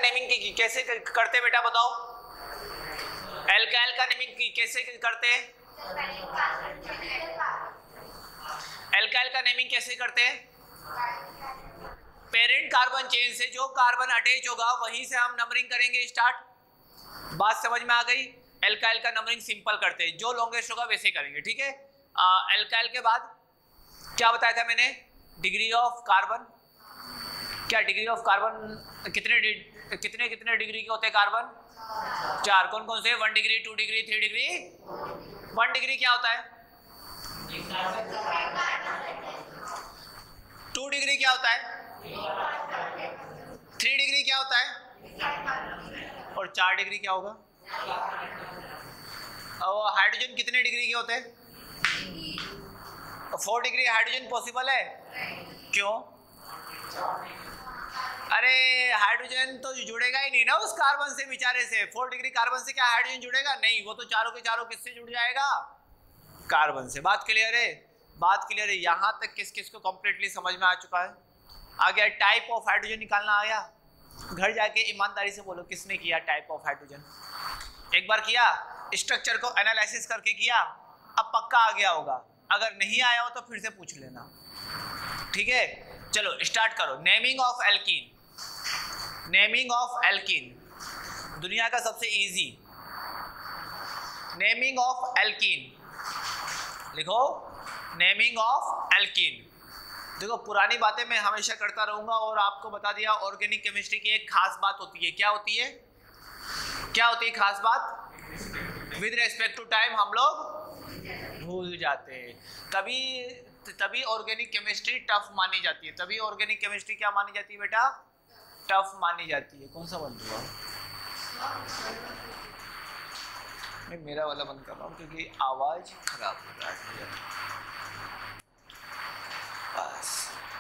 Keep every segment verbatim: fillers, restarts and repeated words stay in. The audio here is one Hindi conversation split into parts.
नेमिंग की कैसे करते बेटा बताओ? एल्काइल का नेमिंग कैसे करते हैं? एल्काइल का नेमिंग कैसे करते हैं? पेरेंट कार्बन चेन से जो कार्बन अटैच होगा वहीं से हम नंबरिंग करेंगे स्टार्ट। बात समझ में आ गई? एल्काइल का नंबरिंग सिंपल करते हैं, जो लॉन्गेस्ट होगा वैसे करेंगे, ठीक है। एल्काइल के बाद क्या बताया था मैंने? Degree of carbon. क्या डिग्री ऑफ कार्बन कितने कितने कितने डिग्री के होते हैं कार्बन? चार। कौन कौन से? One degree, two degree, three degree. One degree क्या होता है? टू डिग्री क्या होता है? थ्री डिग्री क्या होता है? और चार डिग्री क्या होगा? और हाइड्रोजन कितने डिग्री के होते हैं? फोर डिग्री हाइड्रोजन पॉसिबल है? क्यों? अरे हाइड्रोजन तो जुड़ेगा ही नहीं ना उस कार्बन से बेचारे से। फोर डिग्री कार्बन से क्या हाइड्रोजन जुड़ेगा? नहीं, वो तो चारों के चारों किससे जुड़ जाएगा? कार्बन से। बात क्लियर है? बात क्लियर है? यहां तक किस किस को कंप्लीटली समझ में आ चुका है? आ गया टाइप ऑफ हाइड्रोजन निकालना आ गया। घर जाके ईमानदारी से बोलो किसने किया टाइप ऑफ हाइड्रोजन? एक बार किया, स्ट्रक्चर को एनालिसिस करके किया, अब पक्का आ गया होगा। अगर नहीं आया हो तो फिर से पूछ लेना, ठीक है। चलो स्टार्ट करो। Naming of alkene. Naming of alkene दुनिया का सबसे इजी। नेमिंग ऑफ एल्कीन लिखो। Naming of alkene. देखो पुरानी बातें मैं हमेशा करता रहूंगा और आपको बता दिया ऑर्गेनिक केमिस्ट्री की एक खास बात होती है। क्या होती है? क्या होती है खास बात? विद रेस्पेक्ट टू टाइम हम लोग भूल जाते हैं। तभी तभी ऑर्गेनिक केमिस्ट्री टफ मानी जाती है। तभी ऑर्गेनिक केमिस्ट्री क्या मानी जाती है बेटा? टफ मानी जाती है। कौन सा बंद हुआ? मैं मेरा वाला बंद कर रहा हूँ क्योंकि आवाज खराब हो रहा है। बस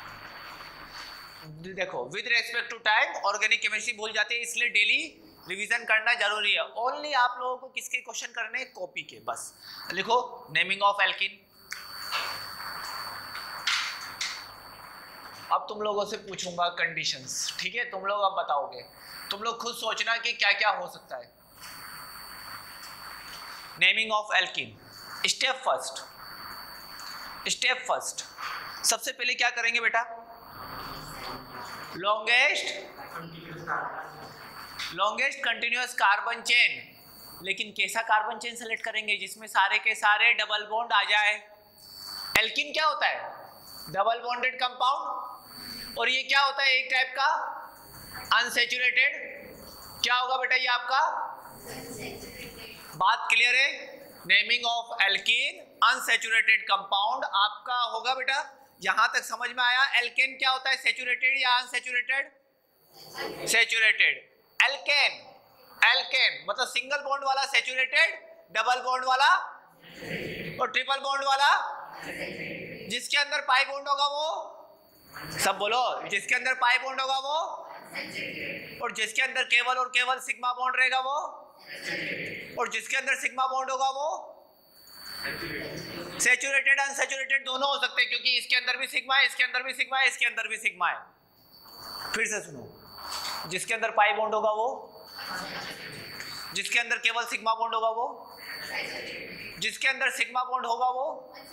देखो, with respect to time organic chemistry भूल जाते हैं, इसलिए डेली रिवीजन करना जरूरी है। ओनली आप लोगों को किसके क्वेश्चन करने हैं? कॉपी के। बस लिखो नेमिंग ऑफ एल्कीन। अब तुम लोगों से पूछूंगा कंडीशंस, ठीक है। तुम लोग अब बताओगे, तुम लोग खुद सोचना कि क्या क्या हो सकता है। Naming of alkene. Step first step first सबसे पहले क्या करेंगे बेटा? Longest longest continuous carbon chain. लेकिन कैसा कार्बन चेन सेलेक्ट करेंगे? जिसमें सारे के सारे डबल बॉन्ड आ जाए। एल्कीन क्या होता है? Double bonded compound. और ये क्या होता है? एक टाइप का अनसैचुरेटेड। क्या होगा बेटा ये आपका? बात क्लियर है? Naming of alkene unsaturated compound आपका होगा बेटा। यहां तक समझ में आया? एल्केन क्या होता है? सैचुरेटेड या अनसैचुरेटेड? सैचुरेटेड। एल्केन एल्केन मतलब सिंगल बॉन्ड वाला सैचुरेटेड, डबल बॉन्ड वाला और ट्रिपल बॉन्ड वाला। जिसके अंदर पाई बॉन्ड होगा वो, सब बोलो, जिसके अंदर पाई बॉन्ड होगा वो, और जिसके अंदर केवल और केवल सिग्मा बॉन्ड रहेगा वो, और जिसके अंदर सिग्मा बॉन्ड होगा वो सैचुरेटेड अनसैचुरेटेड दोनों हो सकते हैं, क्योंकि इसके अंदर भी सिग्मा है, इसके अंदर भी सिग्मा है, इसके अंदर भी सिग्मा है। फिर से सुनो, जिसके अंदर पाई बॉन्ड होगा वो, जिसके अंदर केवल सिग्मा बॉन्ड होगा वो, जिसके अंदर सिग्मा बॉन्ड होगा वो,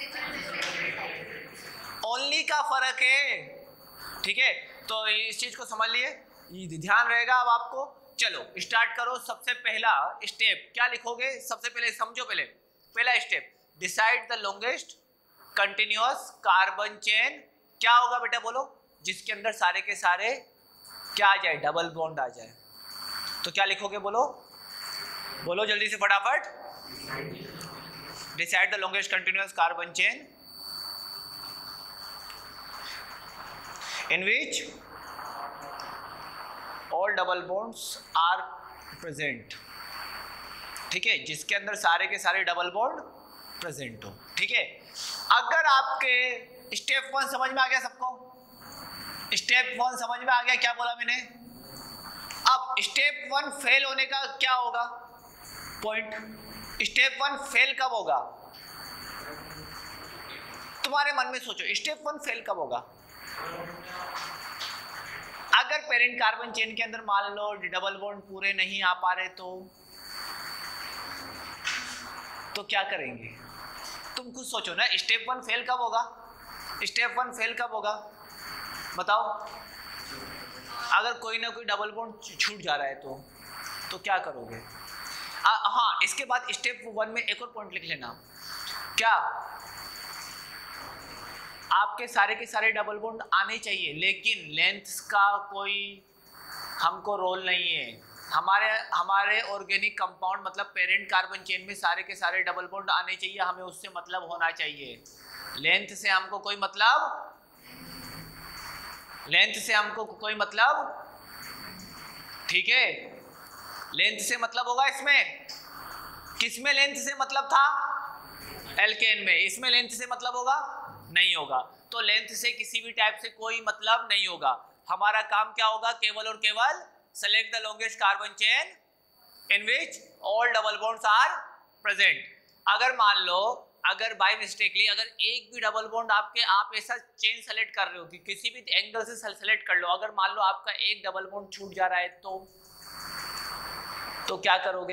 ओनली का फर्क है, ठीक है। तो इस चीज को समझ लिए, ये ध्यान रहेगा अब आपको। चलो स्टार्ट करो। सबसे पहला स्टेप क्या लिखोगे? सबसे पहले समझो, पहले पहला step decide the longest continuous carbon chain. क्या होगा बेटा बोलो? जिसके अंदर सारे के सारे क्या आ जाए? डबल बॉन्ड आ जाए। तो क्या लिखोगे बोलो? बोलो जल्दी से फटाफट। Decide the longest continuous carbon chain in which all double bonds are present, ठीक है। जिसके अंदर सारे के सारे डबल बॉन्ड प्रेजेंट हो, ठीक है। अगर आपके स्टेप वन समझ में आ गया सबको? स्टेप वन समझ में आ गया? क्या बोला मैंने? अब स्टेप वन फेल होने का क्या होगा पॉइंट? स्टेप वन फेल कब होगा? तुम्हारे मन में सोचो, स्टेप वन फेल कब होगा? अगर पेरेंट कार्बन चेन के अंदर मान लो डबल बॉन्ड पूरे नहीं आ पा रहे तो तो क्या करेंगे? तुम कुछ सोचो ना, स्टेप वन फेल कब होगा? स्टेप वन फेल कब होगा बताओ? अगर कोई ना कोई डबल बॉन्ड छूट जा रहा है तो तो क्या करोगे? आ, हाँ, इसके बाद स्टेप वन में एक और पॉइंट लिख लेना, क्या आपके सारे के सारे डबल बॉन्ड आने चाहिए, लेकिन लेंथ का कोई हमको रोल नहीं है। हमारे हमारे ऑर्गेनिक कंपाउंड मतलब पेरेंट कार्बन चेन में सारे के सारे डबल बॉन्ड आने चाहिए, हमें उससे मतलब होना चाहिए। लेंथ से हमको कोई मतलब लेंथ से हमको कोई मतलब ठीक है, लेंथ से मतलब होगा इसमें। किसमें लेंथ से मतलब था? एल्केन में। इसमें लेंथ से मतलब होगा? नहीं होगा। तो लेंथ से किसी भी टाइप से कोई मतलब नहीं होगा। हमारा काम क्या होगा? केवल और केवल select the longest carbon chain in which all double bonds are present. अगर मान लो अगर बाय मिस्टेकली अगर एक भी डबल बॉन्ड आपके आप ऐसा चेन सेलेक्ट कर रहे हो कि किसी भी एंगल से सेलेक्ट कर लो, अगर मान लो आपका एक डबल बॉन्ड छूट जा रहा है तो तो क्या करोगे?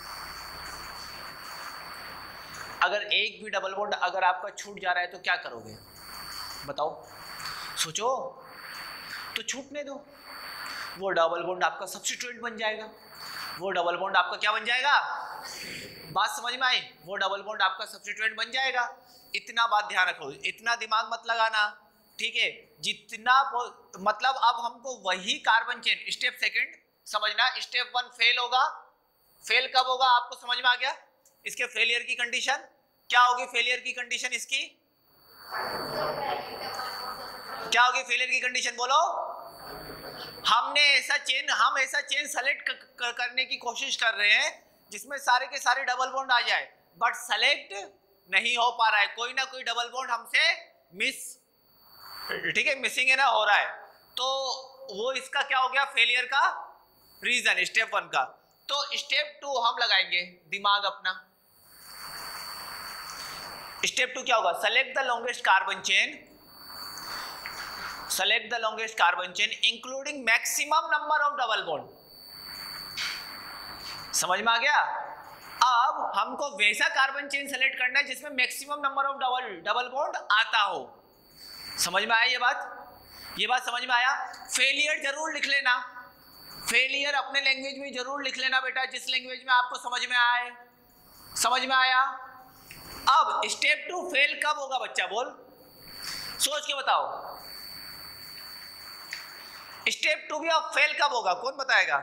अगर एक भी डबल बॉन्ड अगर आपका छूट जा रहा है तो क्या करोगे बताओ? सोचो। तो छूटने दो, वो डबल बॉन्ड आपका सब्स्टिट्यूएंट बन जाएगा। वो डबल बॉन्ड आपका क्या बन जाएगा? बात समझ में आई? वो डबल बॉन्ड आपका सब्स्टिट्यूएंट बन जाएगा। इतना बात ध्यान रखो, इतना दिमाग मत लगाना, ठीक है? जितना मतलब अब हमको वही कार्बन चेन स्टेप सेकंड समझना। स्टेप वन फेल होगा। फेल कब होगा आपको समझ में आ गया? इसके फेलियर की कंडीशन क्या होगी? फेलियर की कंडीशन इसकी क्या होगी? फेलियर की कंडीशन बोलो। हमने ऐसा चेन हम ऐसा चेन सेलेक्ट करने की कोशिश कर रहे हैं जिसमें सारे के सारे डबल बॉन्ड आ जाए, बट सेलेक्ट नहीं हो पा रहा है। कोई ना कोई डबल बॉन्ड हमसे मिस, ठीक है, मिसिंग है ना, हो रहा है। तो वो इसका क्या हो गया? फेलियर का रीजन स्टेप वन का। तो स्टेप टू हम लगाएंगे दिमाग अपना। स्टेप टू क्या होगा? Select the longest carbon chain select the longest carbon chain including maximum number of double bond. समझ में आ गया? अब हमको वैसा कार्बन चेन सेलेक्ट करना है जिसमें maximum number of double double bond आता हो। समझ में आया ये बात? ये बात समझ में आया? फेलियर जरूर लिख लेना। फेलियर अपने लैंग्वेज में जरूर लिख लेना बेटा, जिस लैंग्वेज में आपको समझ में आए। समझ में आया? अब स्टेप टू फेल कब होगा बच्चा? बोल, सोच के बताओ। स्टेप टू भी अब फेल कब होगा? कौन बताएगा?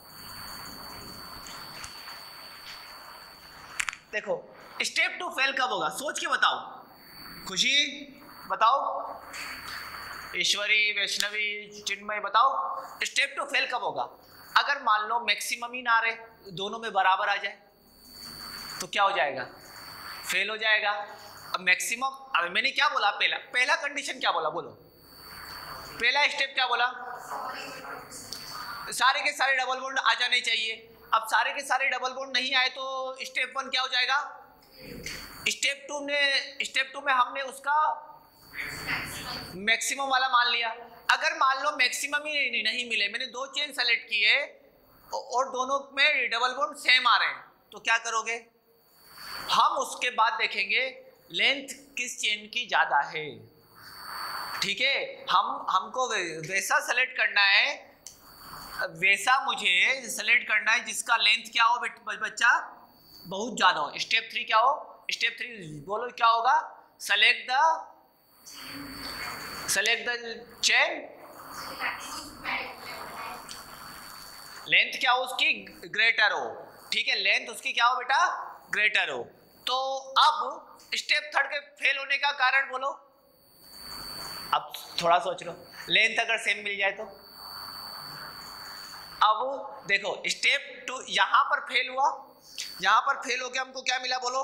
देखो स्टेप टू फेल कब होगा, सोच के बताओ। खुशी बताओ, ईश्वरी, वैष्णवी, चिन्मय बताओ, स्टेप टू फेल कब होगा? अगर मान लो मैक्सिमम ही ना रहे, दोनों में बराबर आ जाए तो क्या हो जाएगा? फेल हो जाएगा। अब मैक्सिमम, अब मैंने क्या बोला? पहला पहला कंडीशन क्या बोला? बोलो, पहला स्टेप क्या बोला? सारे के सारे डबल बॉन्ड आ जाने चाहिए। अब सारे के सारे डबल बॉन्ड नहीं आए तो स्टेप वन क्या हो जाएगा? स्टेप टू में स्टेप टू में हमने उसका मैक्सिमम वाला मान लिया। अगर मान लो मैक्सिमम ही नहीं, नहीं मिले, मैंने दो चेन सेलेक्ट किए और दोनों में डबल बॉन्ड सेम आ रहे हैं, तो क्या करोगे? हम उसके बाद देखेंगे लेंथ किस चेन की ज्यादा है, ठीक है? हम हमको वैसा सेलेक्ट करना है, वैसा मुझे सेलेक्ट करना है जिसका लेंथ क्या हो बच्चा? बहुत ज्यादा हो। स्टेप थ्री क्या हो? स्टेप थ्री बोलो क्या होगा? Select the select the chain, length क्या हो उसकी? ग्रेटर हो, ठीक है? लेंथ उसकी क्या हो बेटा? ग्रेटर हो। तो अब स्टेप थर्ड के फेल होने का कारण बोलो। अब थोड़ा सोच लो, लेंथ अगर सेम मिल जाए तो। अब देखो स्टेप टू यहां पर फेल हुआ, यहां पर फेल होके हमको क्या मिला? बोलो,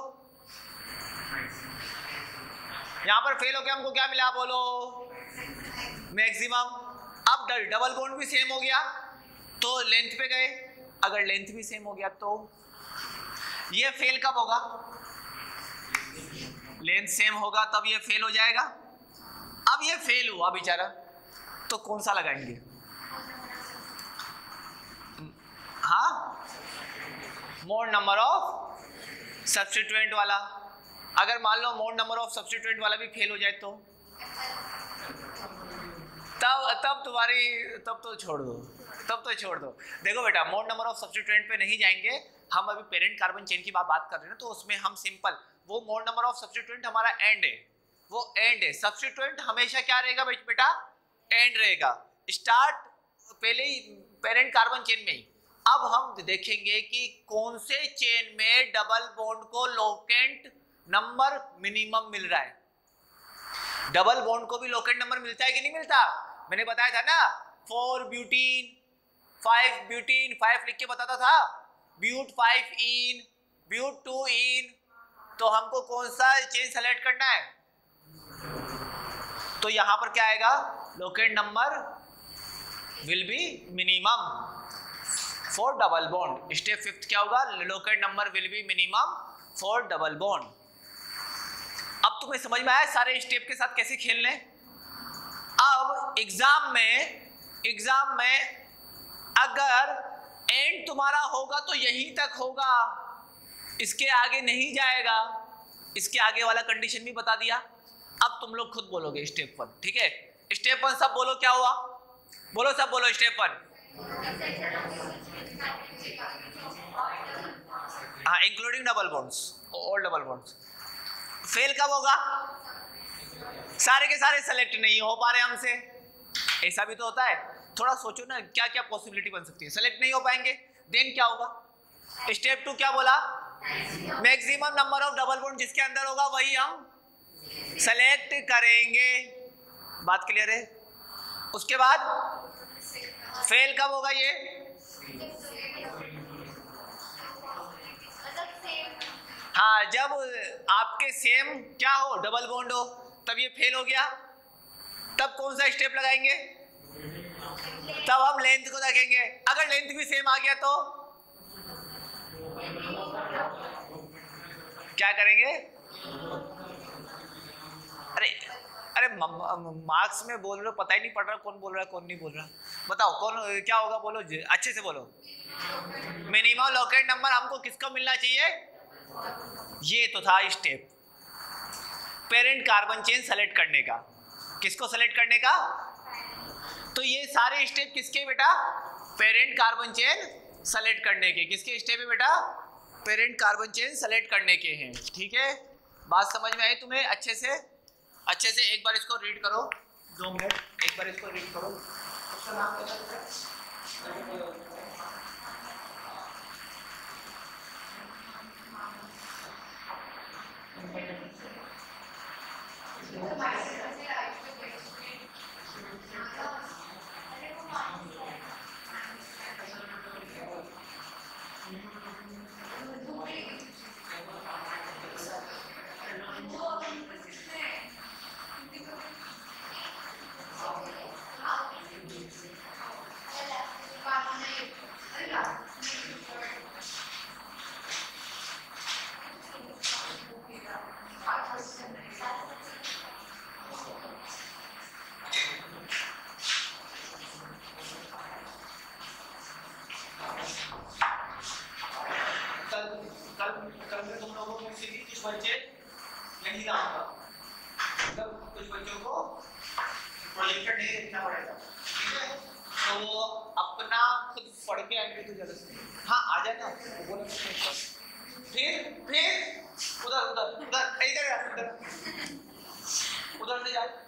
यहां पर फेल होके हमको क्या मिला? बोलो, मैक्सिमम। अब डबल बॉन्ड भी सेम हो गया तो लेंथ पे गए। अगर लेंथ भी सेम हो गया तो ये फेल कब होगा? लेंथ सेम होगा तब ये फेल हो जाएगा। अब ये फेल हुआ बेचारा, तो कौन सा लगाएंगे? मोड नंबर ऑफ सब्स्टिट्यूएंट वाला। अगर मान लो मोड नंबर ऑफ सब्स्टिट्यूएंट वाला भी फेल हो जाए तो तब तब तुम्हारी तब तो छोड़ दो तब तो छोड़ दो। देखो बेटा, मोड नंबर ऑफ सब्स्टिट्यूएंट पे नहीं जाएंगे हम, अभी पेरेंट कार्बन चेन की बात बात कर रहे हैं ना, तो उसमें हम सिंपल वो मोड नंबर ऑफ सब्स्टिट्यूएंट हमारा एंड है, वो एंड है। सब्स्टिट्यूएंट हमेशा क्या रहेगा बेटा? एंड रहेगा। स्टार्ट पहले ही पेरेंट कार्बन चेन में ही। अब हम देखेंगे कि कौन से चेन में डबल बॉन्ड को लोकेंट नंबर मिनिमम मिल रहा है। डबल बॉन्ड को भी लोकेंट नंबर मिलता है कि नहीं मिलता? मैंने बताया था ना, four butene, five butene, five लिख के बताता था, ब्यूट फाइव इन, ब्यूट टू इन। तो हमको कौन सा चेन सेलेक्ट करना है? तो यहां पर क्या आएगा? Locant number will be minimum for double bond. Step fifth क्या होगा? Locant number will be minimum for double bond. अब तुम्हें समझ में आया सारे स्टेप के साथ कैसे खेलने? अब एग्जाम में एग्जाम में अगर एंड तुम्हारा होगा तो यहीं तक होगा, इसके आगे नहीं जाएगा। इसके आगे वाला कंडीशन भी बता दिया। अब तुम लोग खुद बोलोगे स्टेप वन, ठीक है? स्टेप वन सब बोलो, क्या हुआ? बोलो, सब बोलो स्टेप वन। हाँ, including double bonds, all double bonds. Fail कब होगा? सारे के सारे सेलेक्ट नहीं हो पा रहे हमसे। ऐसा भी तो होता है। थोड़ा सोचो ना, क्या क्या पॉसिबिलिटी बन सकती है। सेलेक्ट नहीं हो पाएंगे, देन क्या होगा? स्टेप टू क्या बोला? Maximum number of double bond जिसके अंदर होगा वही हम सेलेक्ट करेंगे। बात क्लियर है? उसके बाद फेल कब होगा? ये हाँ, जब आपके सेम क्या हो, डबल बॉन्ड हो, तब ये फेल हो गया। तब कौन सा स्टेप लगाएंगे? तब हम लेंथ को देखेंगे। अगर लेंथ भी सेम आ गया तो क्या करेंगे? अरे अरे मार्क्स में बोल रहे हो, पता ही नहीं पड़ रहा कौन बोल रहा है कौन नहीं बोल रहा। बताओ कौन क्या होगा? बोलो अच्छे से बोलो। मिनिमम लोकेंट नंबर हमको किसका मिलना चाहिए? ये तो था step parent carbon chain select करने का। किसको सेलेक्ट करने का? तो ये सारे स्टेप किसके बेटा? पेरेंट कार्बन चेन सेलेक्ट करने के। किसके स्टेप है बेटा? पेरेंट कार्बन चेन सेलेक्ट करने के हैं। ठीक है, बात समझ में आई तुम्हें? अच्छे से अच्छे से एक बार इसको रीड करो, दो मिनट एक बार इसको रीड करो। उसका नाम क्या है? बच्चे नहीं लाऊंगा, मतलब कुछ बच्चों को प्रोजेक्टर नहीं देखना पड़ेगा, ठीक है? तो वो अपना खुद पढ़ के आएंगे तो जल्दी से। हाँ आ जाना, बोलो फिर फिर उधर उधर उधर इधर उधर उधर से जाए।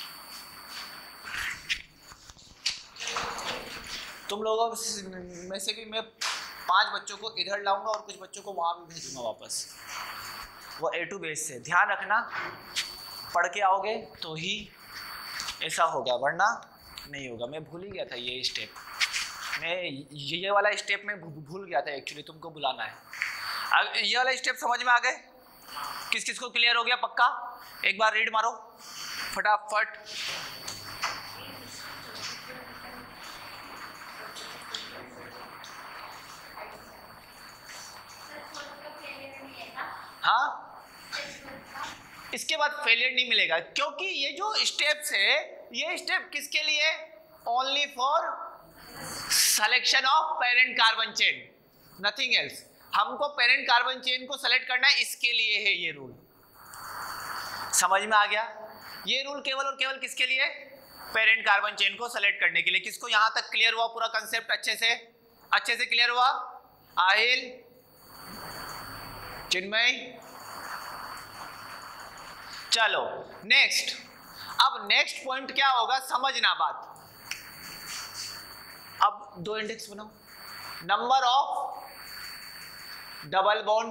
तुम लोगों में से भी मैं पांच बच्चों को इधर लाऊंगा और कुछ बच्चों को वहां भी भेजूंगा वापस। वो ए टू बेस से ध्यान रखना, पढ़ के आओगे तो ही ऐसा होगा, वरना नहीं होगा। मैं भूल ही गया था ये स्टेप, मैं ये वाला स्टेप में भूल गया था एक्चुअली, तुमको बुलाना है। अब ये वाला स्टेप समझ में आ गए? किस किस को क्लियर हो गया पक्का? एक बार रीड मारो फटाफट। हाँ, इसके बाद फेलियर नहीं मिलेगा, क्योंकि ये जो स्टेप्स है ये स्टेप किसके लिए? Only for selection of parent carbon chain, nothing else. हमको पेरेंट कार्बन चेन को सेलेक्ट करना है, इसके लिए है ये रूल। समझ में आ गया? ये रूल केवल और केवल किसके लिए? पेरेंट कार्बन चेन को सेलेक्ट करने के लिए। किसको यहां तक क्लियर हुआ पूरा कंसेप्ट? अच्छे से अच्छे से क्लियर हुआ? आहिल, चिन्मय, चलो नेक्स्ट। अब नेक्स्ट पॉइंट क्या होगा, समझना बात। अब दो इंडेक्स बनाओ, नंबर ऑफ डबल बॉन्ड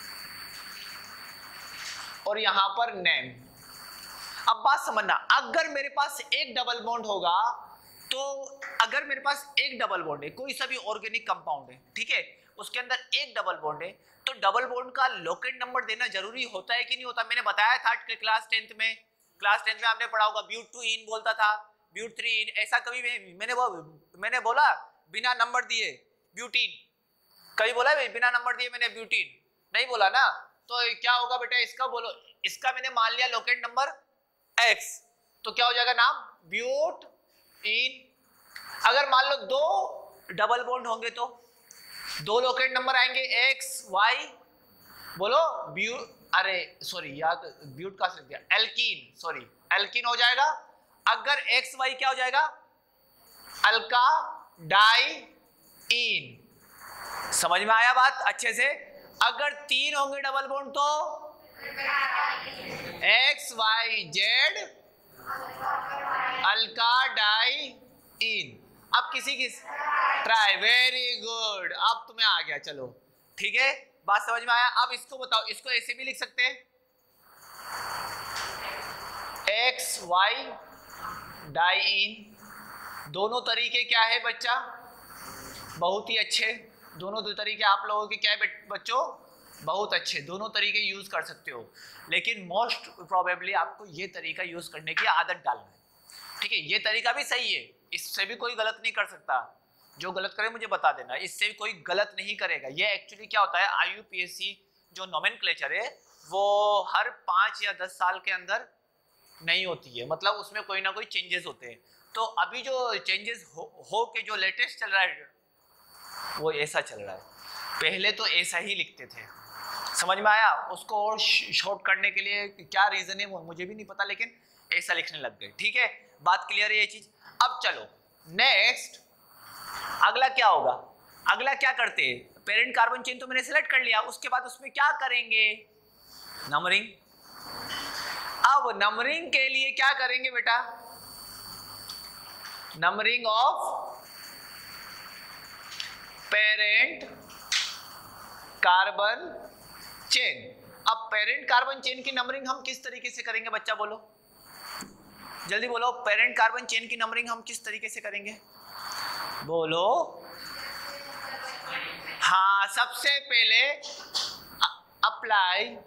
और यहां पर नेम। अब बात समझना, अगर मेरे पास एक डबल बॉन्ड होगा तो अगर मेरे पास एक डबल बॉन्ड है, कोई सा भी ऑर्गेनिक कंपाउंड है, ठीक है, उसके अंदर एक डबल बॉन्ड है, तो डबल बॉन्ड का लोकेट नंबर देना जरूरी होता है कि नहीं होता? मैंने बताया था क्लास टेंथ में, क्लास टेंथ में आपने पढ़ा होगा, ब्यूट टू इन बोलता था, ब्यूट थ्री इन, ऐसा कभी मैं, मैंने वो मैंने बोला बिना नंबर दिए ब्यूटीन, कभी बोला बिना नंबर दिए मैंने ब्यूटीन? नहीं बोला ना। तो क्या होगा बेटा, इसका बोलो, इसका मैंने मान लिया लोकेट नंबर एक्स, तो क्या हो जाएगा नाम? ब्यूट इन। अगर मान लो दो डबल बॉन्ड होंगे तो दो लोकेट नंबर आएंगे, एक्स वाई, बोलो ब्यू, अरे सॉरी याद, ब्यूट का से दिया, एल्कीन, सॉरी एल्कीन हो जाएगा। अगर एक्स वाई क्या हो जाएगा? Alkadiene. समझ में आया बात अच्छे से? अगर तीन होंगे डबल बॉन्ड तो X Y Z alkadiene. अब किसी की ट्राई, वेरी गुड, अब तुम्हें आ गया, चलो ठीक है, बात समझ में आया। अब इसको बताओ, इसको ऐसे भी लिख सकते हैं, एक्स वाई डाई इन। दोनों तरीके क्या है बच्चा? बहुत ही अच्छे, दोनों दो तरीके आप लोगों के क्या है बच्चों? बहुत अच्छे, दोनों तरीके यूज कर सकते हो, लेकिन मोस्ट प्रोबेबली आपको ये तरीका यूज करने की आदत डालना है, ठीक है? ये तरीका भी सही है, इससे भी कोई गलत नहीं कर सकता, जो गलत करे मुझे बता देना, इससे भी कोई गलत नहीं करेगा। ये एक्चुअली क्या होता है, I U P A C जो नोमेनक्लेचर है वो हर पाँच या दस साल के अंदर नहीं होती है, मतलब उसमें कोई ना कोई चेंजेस होते हैं। तो अभी जो चेंजेस हो, हो के जो लेटेस्ट चल रहा है वो ऐसा चल रहा है, पहले तो ऐसा ही लिखते थे। समझ में आया? उसको और शॉर्ट करने के लिए क्या रीजन है वो मुझे भी नहीं पता, लेकिन ऐसा लिखने लग गए, ठीक है? बात क्लियर है ये चीज? अब चलो नेक्स्ट, अगला क्या होगा? अगला क्या करते हैं, पेरेंट कार्बन चेन तो मैंने सिलेक्ट कर लिया, उसके बाद उसमें क्या करेंगे? नंबरिंग। अब नंबरिंग के लिए क्या करेंगे बेटा? Numbering of parent carbon chain. अब पेरेंट कार्बन चेन की नंबरिंग हम किस तरीके से करेंगे बच्चा, बोलो जल्दी बोलो, पेरेंट कार्बन चेन की नंबरिंग हम किस तरीके से करेंगे? बोलो। हाँ, सबसे पहले apply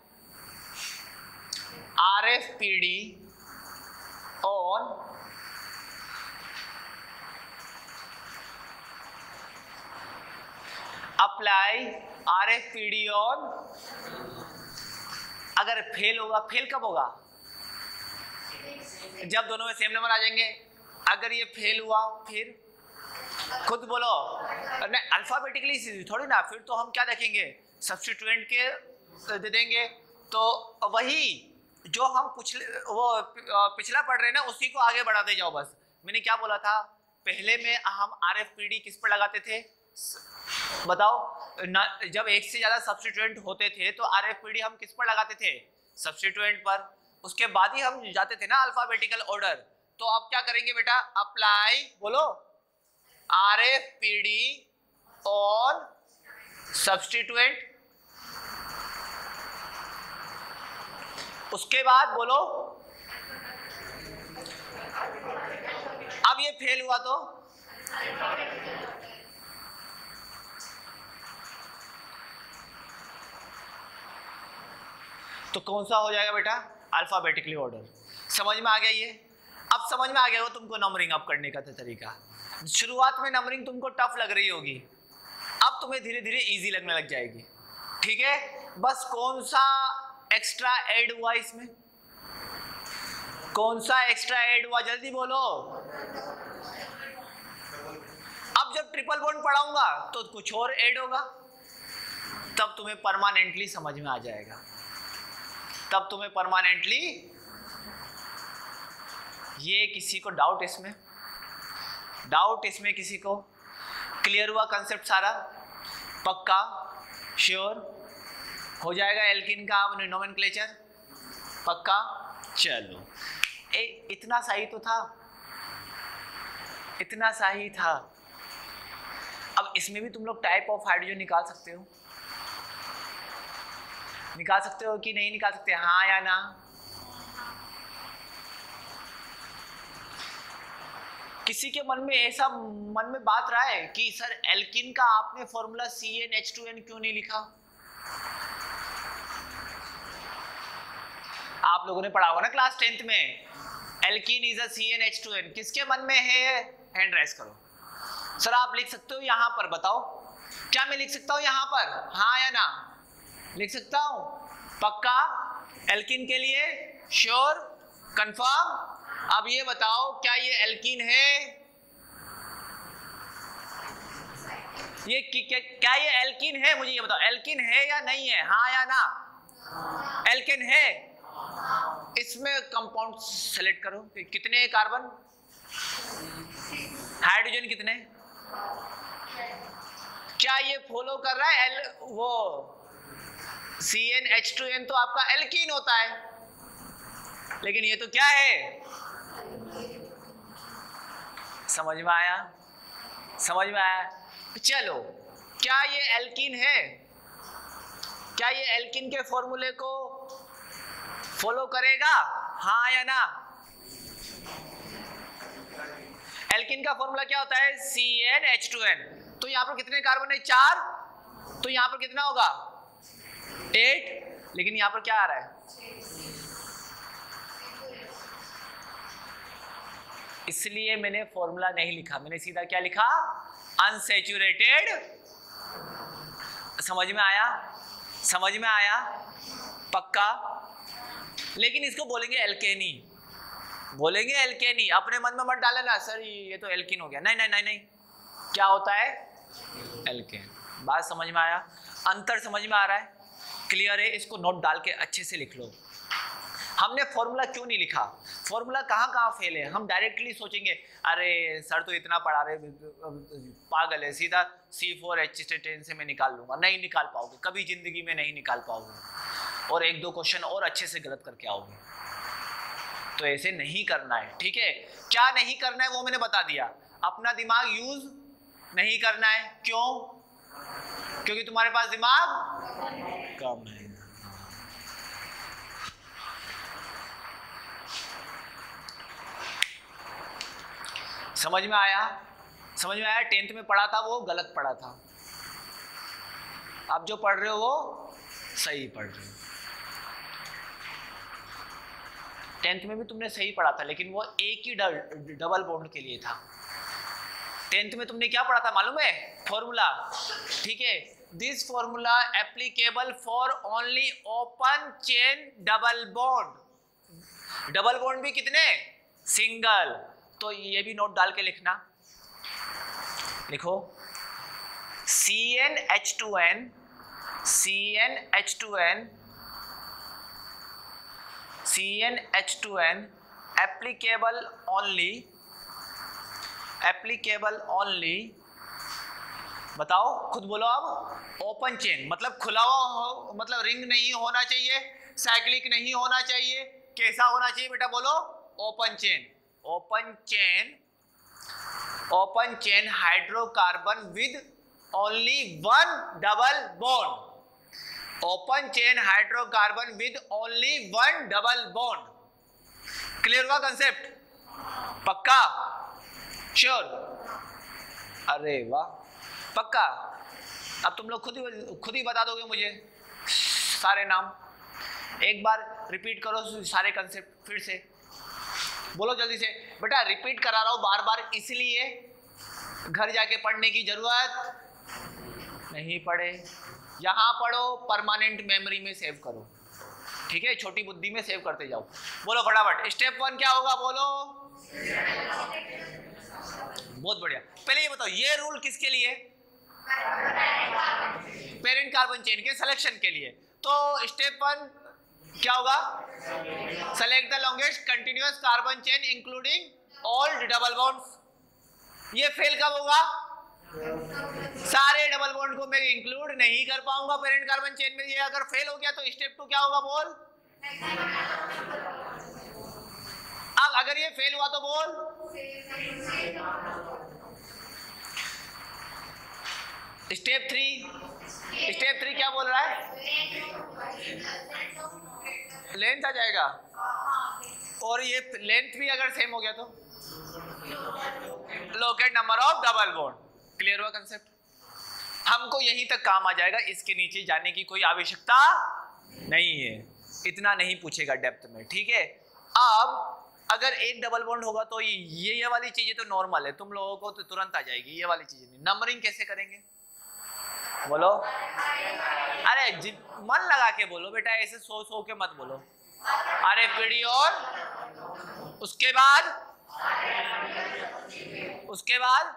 R F P D on apply R F P D on. अगर फेल होगा, फेल कब होगा? जब दोनों में सेम नंबर आ जाएंगे। अगर ये फेल हुआ फिर खुद बोलो, नहीं अल्फाबेटिकली थोड़ी ना, फिर तो हम क्या देखेंगे, सब्स्टिट्यूएंट के दे देंगे। तो वही जो हम पिछले वो पिछला पढ़ रहे हैं ना, उसी को आगे बढ़ाते जाओ बस। मैंने क्या बोला था, पहले में हम आर एफ पी डी किस पर लगाते थे बताओ? न, जब एक से ज्यादा सब्स्टिट्यूएंट होते थे तो आर एफ पी डी हम किस पर लगाते थे? सब्स्टिट्यूएंट पर। उसके बाद ही हम जाते थे ना अल्फाबेटिकल ऑर्डर। तो अब क्या करेंगे बेटा? अप्लाई, बोलो, R F P D on substituent. उसके बाद बोलो, अब ये फेल हुआ तो तो कौन सा हो जाएगा बेटा? Alphabetically order. समझ में आ गया ये? अब समझ में आ गया हो तुमको नंबरिंग अप करने का तरीका। शुरुआत में नंबरिंग तुमको टफ लग रही होगी, अब तुम्हें धीरे धीरे इजी लगने लग जाएगी, ठीक है? बस कौन सा एक्स्ट्रा ऐड हुआ इसमें? कौन सा एक्स्ट्रा ऐड हुआ, जल्दी बोलो। अब जब ट्रिपल बॉन्ड पढ़ाऊंगा तो कुछ और ऐड होगा, तब तुम्हें परमानेंटली समझ में आ जाएगा, तब तुम्हें परमानेंटली। ये किसी को डाउट इसमें, डाउट इसमें किसी को? क्लियर हुआ कंसेप्ट सारा? पक्का? श्योर? हो जाएगा एल्किन का नोमेनक्लेचर? पक्का? चलो, ए, इतना सही तो था, इतना सही था। अब इसमें भी तुम लोग टाइप ऑफ हाइड्रोजन निकाल सकते हो, निकाल सकते हो कि नहीं निकाल सकते? हाँ या ना? किसी के मन में ऐसा मन में बात रहा है कि सर एल्किन का आपने formula C N H two N क्यों नहीं लिखा? आप लोगों ने पढ़ा होगा ना क्लास टेंथ में, alkene is a C N H two N. किसके मन में है? हैंड राइज करो। सर आप लिख सकते हो यहाँ पर, बताओ क्या मैं लिख सकता हूँ यहाँ पर? हाँ या ना? लिख सकता हूँ? पक्का? एल्किन के लिए श्योर? कंफर्म? अब ये बताओ क्या ये एल्किन है? ये क्या ये एल्किन है? मुझे ये बताओ, एल्किन है या नहीं है? हाँ या ना? एल्किन है। इसमें कंपाउंड सेलेक्ट करो, कितने कार्बन, हाइड्रोजन कितने? क्या ये फॉलो कर रहा है एल वो C N H two N? तो आपका एल्कीन होता है, लेकिन ये तो क्या है? समझ में आया? समझ में आया? चलो, क्या ये एल्कीन है? क्या ये एल्कीन के फॉर्मूले को फॉलो करेगा? हाँ या ना? एल्कीन का फॉर्मूला क्या होता है? C N H two N. तो यहाँ पर कितने कार्बन है? चार। तो यहाँ पर कितना होगा? एट। लेकिन यहाँ पर क्या आ रहा है? इसलिए मैंने फॉर्मूला नहीं लिखा, मैंने सीधा क्या लिखा? अनसैचुरेटेड। समझ में आया? समझ में आया? पक्का? लेकिन इसको बोलेंगे एल्केनी, बोलेंगे एल्केनी। अपने मन में मत डाले ना सर ये तो एल्किन हो गया, नहीं नहीं नहीं नहीं, क्या होता है? एल्केन। बात समझ में आया? अंतर समझ में आ रहा है? क्लियर है? इसको नोट डाल के अच्छे से लिख लो। हमने फॉर्मूला क्यों नहीं लिखा? फॉर्मूला कहाँ कहाँ फेल है? हम डायरेक्टली सोचेंगे अरे सर तो इतना पढ़ा रहे, पागल है, सीधा सी फोर एच टेन से मैं निकाल लूंगा। नहीं निकाल पाओगे, कभी जिंदगी में नहीं निकाल पाओगे, और एक दो क्वेश्चन और अच्छे से गलत करके आओगे। तो ऐसे नहीं करना है, ठीक है? क्या नहीं करना है वो मैंने बता दिया। अपना दिमाग यूज नहीं करना है। क्यों? क्योंकि तुम्हारे पास दिमाग कम है। समझ में आया? समझ में आया? टेंथ में पढ़ा था वो गलत पढ़ा था, अब जो पढ़ रहे हो वो सही पढ़ रहे हो। टेंथ में भी तुमने सही पढ़ा था, लेकिन वो एक ही डबल बॉन्ड के लिए था। टेंथ में तुमने क्या पढ़ा था मालूम है? फॉर्मूला, ठीक है? This formula applicable for only open chain double bond. Double bond भी कितने? सिंगल। तो ये भी नोट डाल के लिखना। लिखो C N H two N, C N H two N, C N H two N applicable only, applicable only, बताओ खुद बोलो अब। ओपन चेन मतलब खुला हुआ हो, मतलब रिंग नहीं होना चाहिए, साइक्लिक नहीं होना चाहिए, कैसा होना चाहिए बेटा बोलो? Open chain. Open chain, open chain hydrocarbon with only one double bond. Open chain hydrocarbon with only one double bond. Clear हुआ कंसेप्ट? पक्का? श्योर? अरे वाह, पक्का? अब तुम लोग खुद ही खुद ही बता दोगे मुझे सारे नाम। एक बार रिपीट करो सारे कंसेप्ट फिर से, बोलो जल्दी से। बेटा रिपीट करा रहा हूं बार बार इसलिए घर जाके पढ़ने की जरूरत नहीं पड़े, यहां पढ़ो, परमानेंट मेमोरी में सेव करो, ठीक है? छोटी बुद्धि में सेव करते जाओ। बोलो फटाफट, स्टेप वन क्या होगा बोलो? बहुत बढ़िया। पहले ये बताओ ये रूल किसके लिए? पेरेंट कार्बन चेन के सिलेक्शन के लिए। तो स्टेप वन क्या होगा, select the longest continuous carbon chain including all double bonds. ये फेल कब होगा, सारे डबल बॉन्ड को मैं इंक्लूड नहीं कर पाऊंगा पेरेंट कार्बन चेन में। ये अगर फेल हो गया तो स्टेप टू क्या होगा बोल, अब अगर ये फेल हुआ तो बोल, स्टेप थ्री। स्टेप थ्री क्या बोल रहा है, लेंथ आ जाएगा, और ये लेंथ भी अगर सेम हो गया तो locant number of double bond. Clear हुआ कंसेप्ट, हमको यहीं तक काम आ जाएगा, इसके नीचे जाने की कोई आवश्यकता नहीं है, इतना नहीं पूछेगा डेप्थ में। ठीक है, अब अगर एक डबल बॉन्ड होगा तो ये ये वाली चीजें तो नॉर्मल है, तुम लोगों को तो तुरंत आ जाएगी, ये वाली चीजें नहीं। नंबरिंग कैसे करेंगे बोलो, अरे मन लगा के बोलो बेटा, ऐसे सो सो के मत बोलो। अरे पीढ़ी, और उसके बाद उसके बाद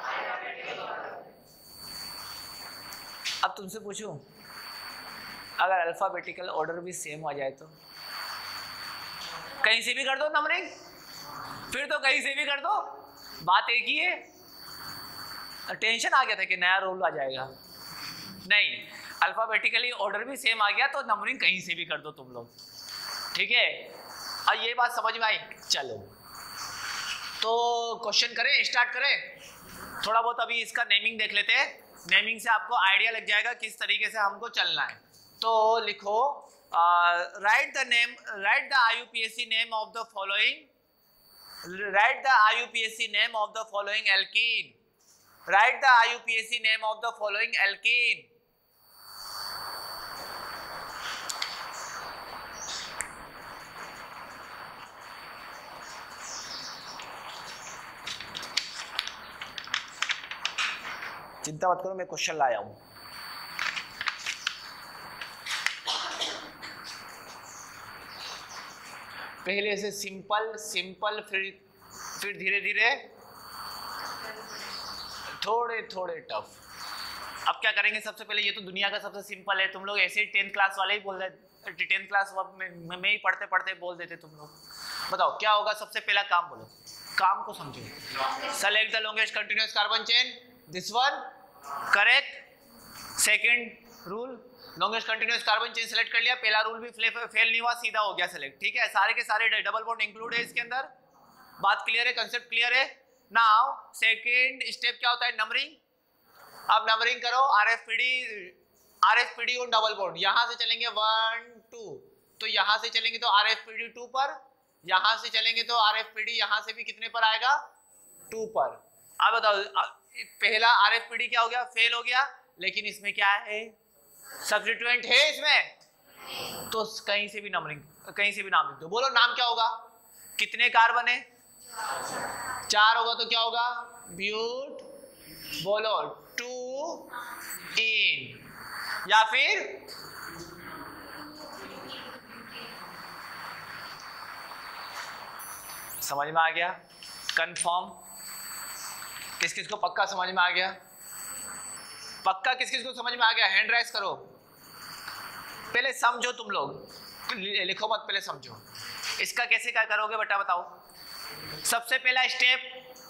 अब तुमसे पूछूं, अगर अल्फाबेटिकल ऑर्डर भी सेम आ जाए तो कहीं से भी कर दो नंबरिंग, फिर तो कहीं से भी कर दो, बात एक ही है। टेंशन आ गया था कि नया रूल आ जाएगा, नहीं, अल्फाबेटिकली ऑर्डर भी सेम आ गया तो नंबरिंग कहीं से भी कर दो तुम लोग। ठीक है, अब ये बात समझ में आई। चलो तो क्वेश्चन करें, स्टार्ट करें। थोड़ा बहुत अभी इसका नेमिंग देख लेते हैं, नेमिंग से आपको आइडिया लग जाएगा किस तरीके से हमको चलना है। तो लिखो, write the name, write the IUPAC name of the following, write the IUPAC name of the following alkene, write the IUPAC name of the following alkene. चिंता मत करो, मैं क्वेश्चन लाया हूं। पहले से सिंपल सिंपल, फिर फिर धीरे धीरे थोड़े थोड़े टफ। अब क्या करेंगे, सबसे पहले ये तो दुनिया का सबसे सिंपल है, तुम लोग ऐसे ही टेंथ क्लास वाले ही बोल रहे, टेंथ क्लास में, में ही पढ़ते पढ़ते बोल देते तुम लोग। बताओ क्या होगा, सबसे पहला काम बोलो, काम को समझो। Select the longest continuous carbon chain, this one correct. Second rule, longest continuous carbon chain select कर लिया, पहला रूल भी फेल नहीं हुआ, सीधा हो गया सेलेक्ट। ठीक है, सारे के सारे डबल बॉन्ड इंक्लूड है इसके अंदर, बात क्लियर है, कंसेप्ट क्लियर है। नाउ सेकंड स्टेप क्या होता है, नंबरिंग। अब नंबरिंग करो, आरएफपीडी, आरएफपीडी और डबल बॉन्ड, यहां से चलेंगे वन टू, तो यहां से चलेंगे तो आरएफपीडी टू पर, यहां से चलेंगे तो आरएफपीडी यहां से भी कितने पर आएगा, टू पर। अब बताओ, पहला आरएफपीडी क्या हो गया, फेल हो गया, लेकिन इसमें क्या है, सब्स्टिट्यूएंट है इसमें, तो कहीं से भी नंबरिंग, कहीं से भी नाम लिख दो। बोलो नाम क्या होगा, कितने कार्बन है, चार होगा तो क्या होगा, ब्यूट, बोलो टू इन, या फिर समझ में आ गया, कंफर्म। किस किस को पक्का समझ में आ गया, पक्का किस किस को समझ में आ गया, हैंड राइज करो। पहले समझो, तुम लोग लिखो मत, पहले समझो इसका कैसे क्या करोगे बेटा, बताओ। सबसे पहला स्टेप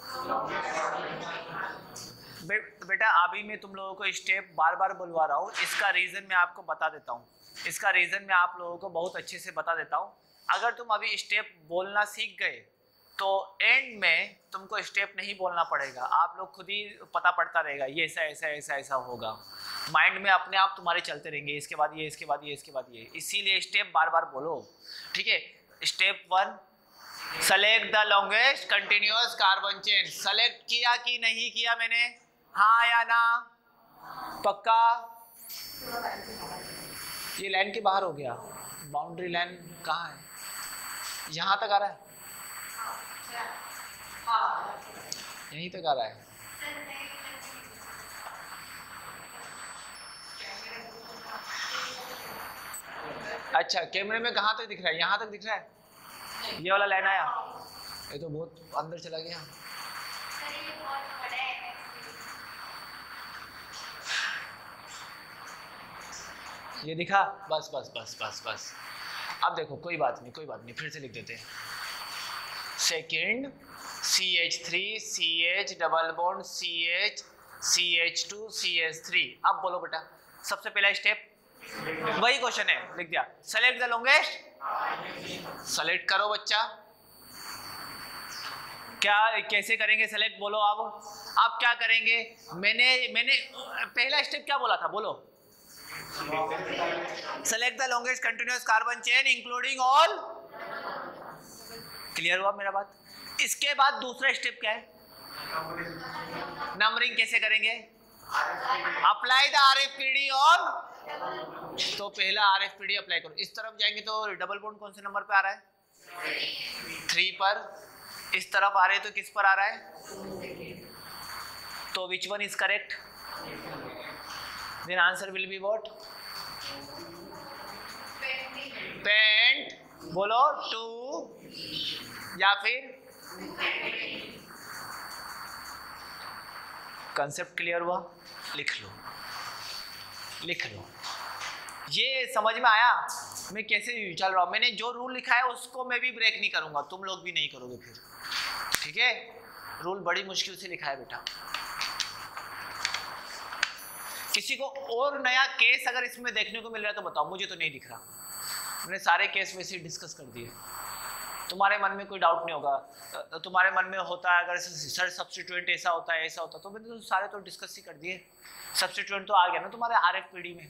बे, बेटा अभी मैं तुम लोगों को स्टेप बार बार बुलवा रहा हूँ, इसका रीजन मैं आपको बता देता हूँ, इसका रीजन मैं आप लोगों को बहुत अच्छे से बता देता हूँ। अगर तुम अभी स्टेप बोलना सीख गए तो एंड में तुमको स्टेप नहीं बोलना पड़ेगा, आप लोग खुद ही पता पड़ता रहेगा, ये ऐसा ऐसा ऐसा ऐसा होगा, माइंड में अपने आप तुम्हारे चलते रहेंगे, इसके बाद ये, इसके बाद ये, इसके बाद ये, इसीलिए स्टेप बार बार बोलो। ठीक है, step one, select the longest continuous carbon chain. Select किया कि नहीं किया मैंने, हाँ या ना, पक्का। ये लाइन के बाहर हो गया, बाउंड्री लाइन कहाँ है, यहाँ तक आ रहा है, यहीं तक आ रहा है। अच्छा, कैमरे में कहाँ तक दिख रहा है, यहाँ तक दिख रहा है, ये वाला लाइन आया, ये तो बहुत अंदर चला गया। ये दिखा, बस बस बस बस बस। अब देखो कोई बात नहीं, कोई बात नहीं, फिर से लिख देते हैं। Second C H three C H double bond C H C H two C H three. अब बोलो बेटा, सबसे पहला स्टेप वही क्वेश्चन है, लिख दिया। सेलेक्ट द लॉन्गेस्ट, सेलेक्ट करो बच्चा। क्या कैसे करेंगे सेलेक्ट, बोलो। अब आप क्या करेंगे? मैंने मैंने पहला स्टेप क्या बोला था, बोलो। Select the longest continuous carbon chain including all. Clear हुआ मेरा बात? इसके बाद दूसरा स्टेप क्या है? नंबरिंग कैसे करेंगे? Apply the RFPD on. तो पहला आरएफपीडी अप्लाई करो। इस तरफ जाएंगे तो डबल बॉन्ड कौन से नंबर पे आ रहा है? थ्री पर। इस तरफ आ रहे तो किस पर आ रहा है? तो which one is correct? Then answer will be what? Pent, बोलो टू या फिर। कंसेप्ट क्लियर हुआ? लिख लो, लिख लो। ये समझ में आया मैं कैसे चल रहा हूं? मैंने जो रूल लिखा है उसको मैं भी ब्रेक नहीं करूंगा, तुम लोग भी नहीं करोगे फिर, ठीक है? रूल बड़ी मुश्किल से लिखा है बेटा। किसी को और नया केस अगर इसमें देखने को मिल रहा है तो बताओ, मुझे तो नहीं दिख रहा। मैंने सारे केस वैसे ही डिस्कस कर दिए, तुम्हारे मन में कोई डाउट नहीं होगा। तुम्हारे मन में होता है अगर सर सब्स्टिट्यूएंट ऐसा होता है ऐसा होता है, तो मैंने तो सारे तो डिस्कस ही कर दिए। सब्स्टिट्यूएंट तो आ गया ना तुम्हारे आरएफपीडी में।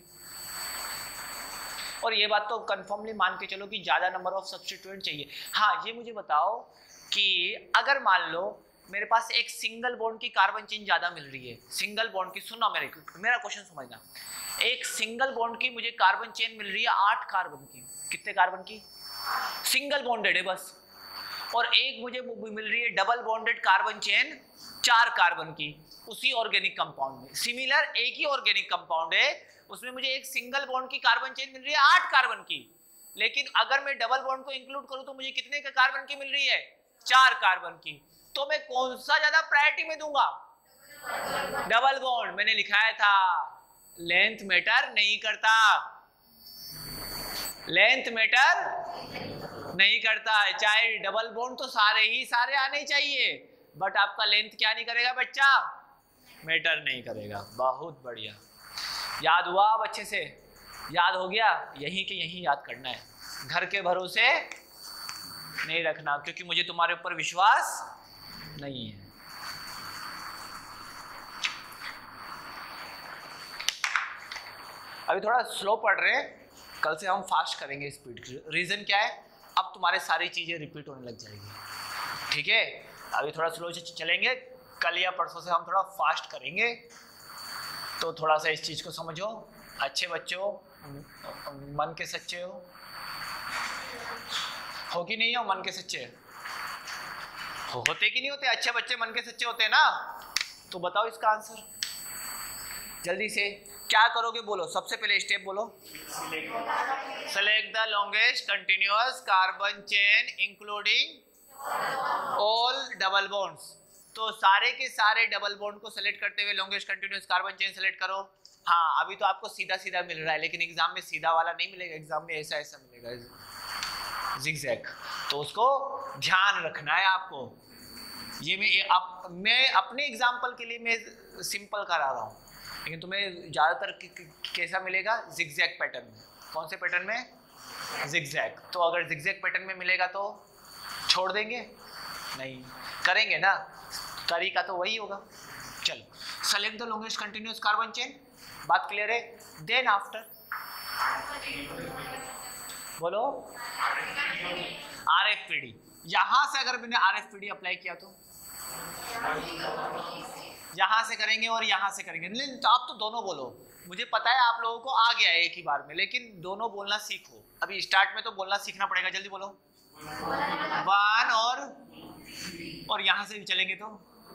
और ये बात तो कंफर्मली मान के चलो कि ज़्यादा नंबर ऑफ सब्स्टिट्यूएंट चाहिए। हाँ, ये मुझे बताओ कि अगर मान लो मेरे पास एक सिंगल बॉन्ड की कार्बन चेन ज़्यादा मिल रही है, सिंगल बॉन्ड की, सुनना मेरे मेरा क्वेश्चन समझना। एक सिंगल बॉन्ड की मुझे कार्बन चेन मिल रही है आठ कार्बन की। कितने कार्बन की? सिंगल बॉन्डेड है बस। और एक मुझे मिल रही है डबल बॉन्डेड कार्बन चेन चार कार्बन की, उसी ऑर्गेनिक कंपाउंड में। सिमिलर एक ही ऑर्गेनिक कंपाउंड है, उसमें मुझे एक सिंगल बॉन्ड की कार्बन चेन मिल रही है आठ कार्बन की। लेकिन अगर मैं डबल बॉन्ड को इंक्लूड करूं तो मुझे कितने का कार्बन की मिल रही है? चार कार्बन की। तो मैं कौन सा ज्यादा प्रायोरिटी में दूंगा? Double bond. मैंने लिखाया था लेंथ मैटर नहीं करता, लेंथ मैटर नहीं करता है। चाहे डबल बॉन्ड तो सारे ही सारे आने चाहिए, बट आपका लेंथ क्या नहीं करेगा बच्चा? मैटर नहीं करेगा। बहुत बढ़िया, याद हुआ अब अच्छे से? याद हो गया? यहीं के यहीं याद करना है, घर के भरोसे नहीं रखना, क्योंकि मुझे तुम्हारे ऊपर विश्वास नहीं है। अभी थोड़ा स्लो पढ़ रहे हैं, कल से हम फास्ट करेंगे स्पीड की। रीजन क्या है? अब तुम्हारे सारी चीजें रिपीट होने लग जाएगी, ठीक है? अभी थोड़ा स्लो से चलेंगे, कल या परसों से हम थोड़ा फास्ट करेंगे। तो थोड़ा सा इस चीज को समझो। अच्छे बच्चों, मन के सच्चे हो हो कि नहीं हो? मन के सच्चे हो, होते कि नहीं होते? अच्छे बच्चे मन के सच्चे होते हैं ना? तो बताओ इसका आंसर जल्दी से। क्या करोगे बोलो? सबसे पहले स्टेप बोलो। Select the longest continuous carbon chain including all double bonds. तो सारे के सारे डबल बॉन्ड को सेलेक्ट करते हुए longest continuous carbon chain select करो। हाँ, अभी तो आपको सीधा सीधा मिल रहा है, लेकिन एग्जाम में सीधा वाला नहीं मिलेगा, एग्जाम में ऐसा ऐसा मिलेगा, जिगजैग। तो उसको ध्यान रखना है आपको। ये मैं आप, मैं अपने एग्जाम्पल के लिए मैं सिंपल करा रहा हूँ, लेकिन तुम्हें ज़्यादातर कैसा मिलेगा? जिगजैग पैटर्न में। कौन से पैटर्न में? जिगजैग। तो अगर जिगजैग पैटर्न में मिलेगा तो छोड़ देंगे? नहीं, करेंगे ना, तरीका तो वही होगा। चलो, select the longest continuous carbon chain. बात क्लियर है? देन आफ्टर बोलो आरएफपीडी। यहां से अगर मैंने आरएफपीडी अप्लाई किया तो यहां से करेंगे और यहां से करेंगे। नहीं तो आप तो दोनों बोलो, मुझे पता है आप लोगों को आ गया है एक ही बार में, लेकिन दोनों बोलना सीखो। अभी स्टार्ट में तो बोलना सीखना पड़ेगा, जल्दी बोलो। वन और और यहां से भी चलेंगे तो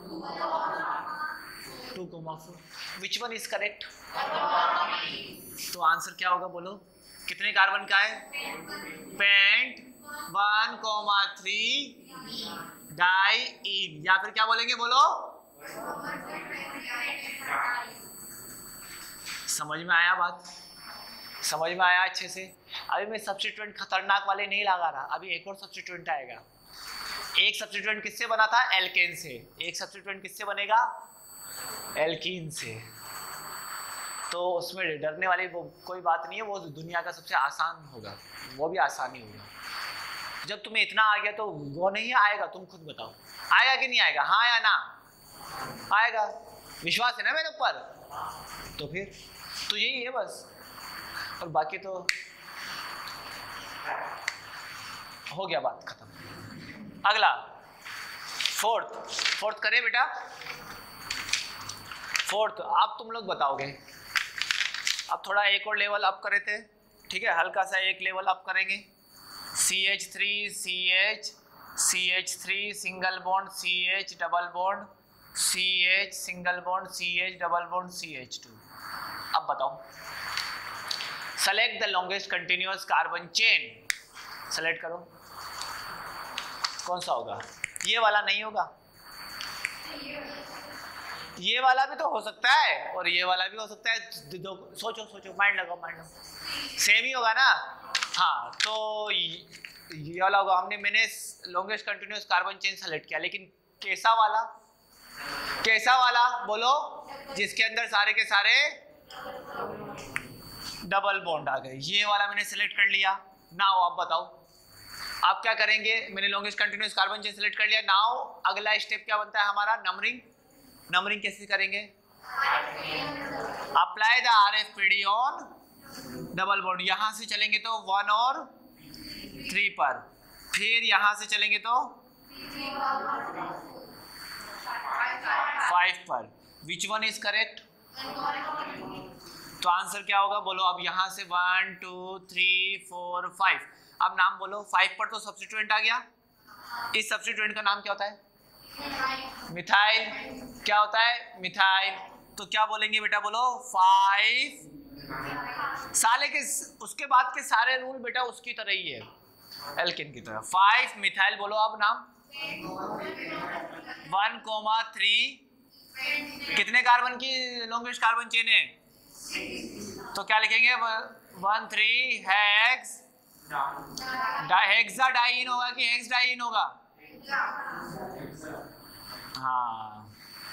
two comma four. Which one is correct? तो आंसर क्या होगा बोलो? कितने कार्बन का है? Pent one comma three diene, या फिर क्या बोलेंगे बोलो? समझ में आया बात? समझ में आया अच्छे से? अभी मैं सब्स्टिट्यूएंट खतरनाक वाले नहीं लगा रहा, अभी एक और सब्स्टिट्यूएंट आएगा। एक सब्स्टिट्यूएंट किससे बना था? एल्केन से। एक सब्स्टिट्यूएंट किससे बनेगा? एल्कीन से। तो उसमें डरने वाली वो कोई बात नहीं है, वो दुनिया का सबसे आसान होगा, वो भी आसानी होगा। जब तुम्हें इतना आ गया तो वो नहीं आएगा, तुम खुद बताओ आएगा कि नहीं आएगा? हाँ या ना? आएगा, विश्वास है ना मेरे ऊपर? तो फिर तो यही है बस, और बाकी तो हो गया, बात खत्म। अगला फोर्थ, फोर्थ करें बेटा? फोर्थ अब तुम लोग बताओगे। अब थोड़ा एक और लेवल अप करे थे, ठीक है, हल्का सा एक लेवल अप करेंगे। C H three C H C H three single bond C H double bond C H single bond C H double bond C H two. अब बताओ, select the longest continuous carbon chain. Select करो, कौन सा होगा? ये वाला नहीं होगा, ये वाला भी तो हो सकता है और ये वाला भी हो सकता है। दो, सोचो सोचो, माइंड लगाओ, माइंड लगाओ, सेम ही होगा ना? हाँ, तो ये वाला होगा। हमने मैंने longest continuous carbon chain select किया, लेकिन कैसा वाला? कैसा वाला बोलो? जिसके अंदर सारे के सारे डबल बॉन्ड आ गए, ये वाला मैंने सेलेक्ट कर लिया। नाउ आप बताओ आप क्या करेंगे? मैंने longest continuous carbon chain select कर लिया। नाउ अगला स्टेप क्या बनता है हमारा? नंबरिंग। नंबरिंग कैसे करेंगे? Apply the R F P D on double bond. यहां से चलेंगे तो वन और थ्री पर, फिर यहां से चलेंगे तो फाइव पर। Which one is correct? तो आंसर क्या होगा बोलो? अब यहां से one two three four five. अब नाम बोलो। फाइव पर तो सब्स्टिट्यूएंट आ गया। इस सब्स्टिट्यूएंट का नाम क्या होता है? मिथाइल। क्या होता है? मिथाइल। तो क्या बोलेंगे बेटा? बोलो फाइव। साले के उसके बाद के सारे रूल बेटा उसकी तरह ही है, एल्केन की तरह। Five methyl. बोलो अब नाम। One comma three. कितने कार्बन की लॉन्गेस्ट कार्बन चेन है? तो क्या लिखेंगे? One three hex hexa diene होगा कि हेक्स डाइइन होगा? हाँ,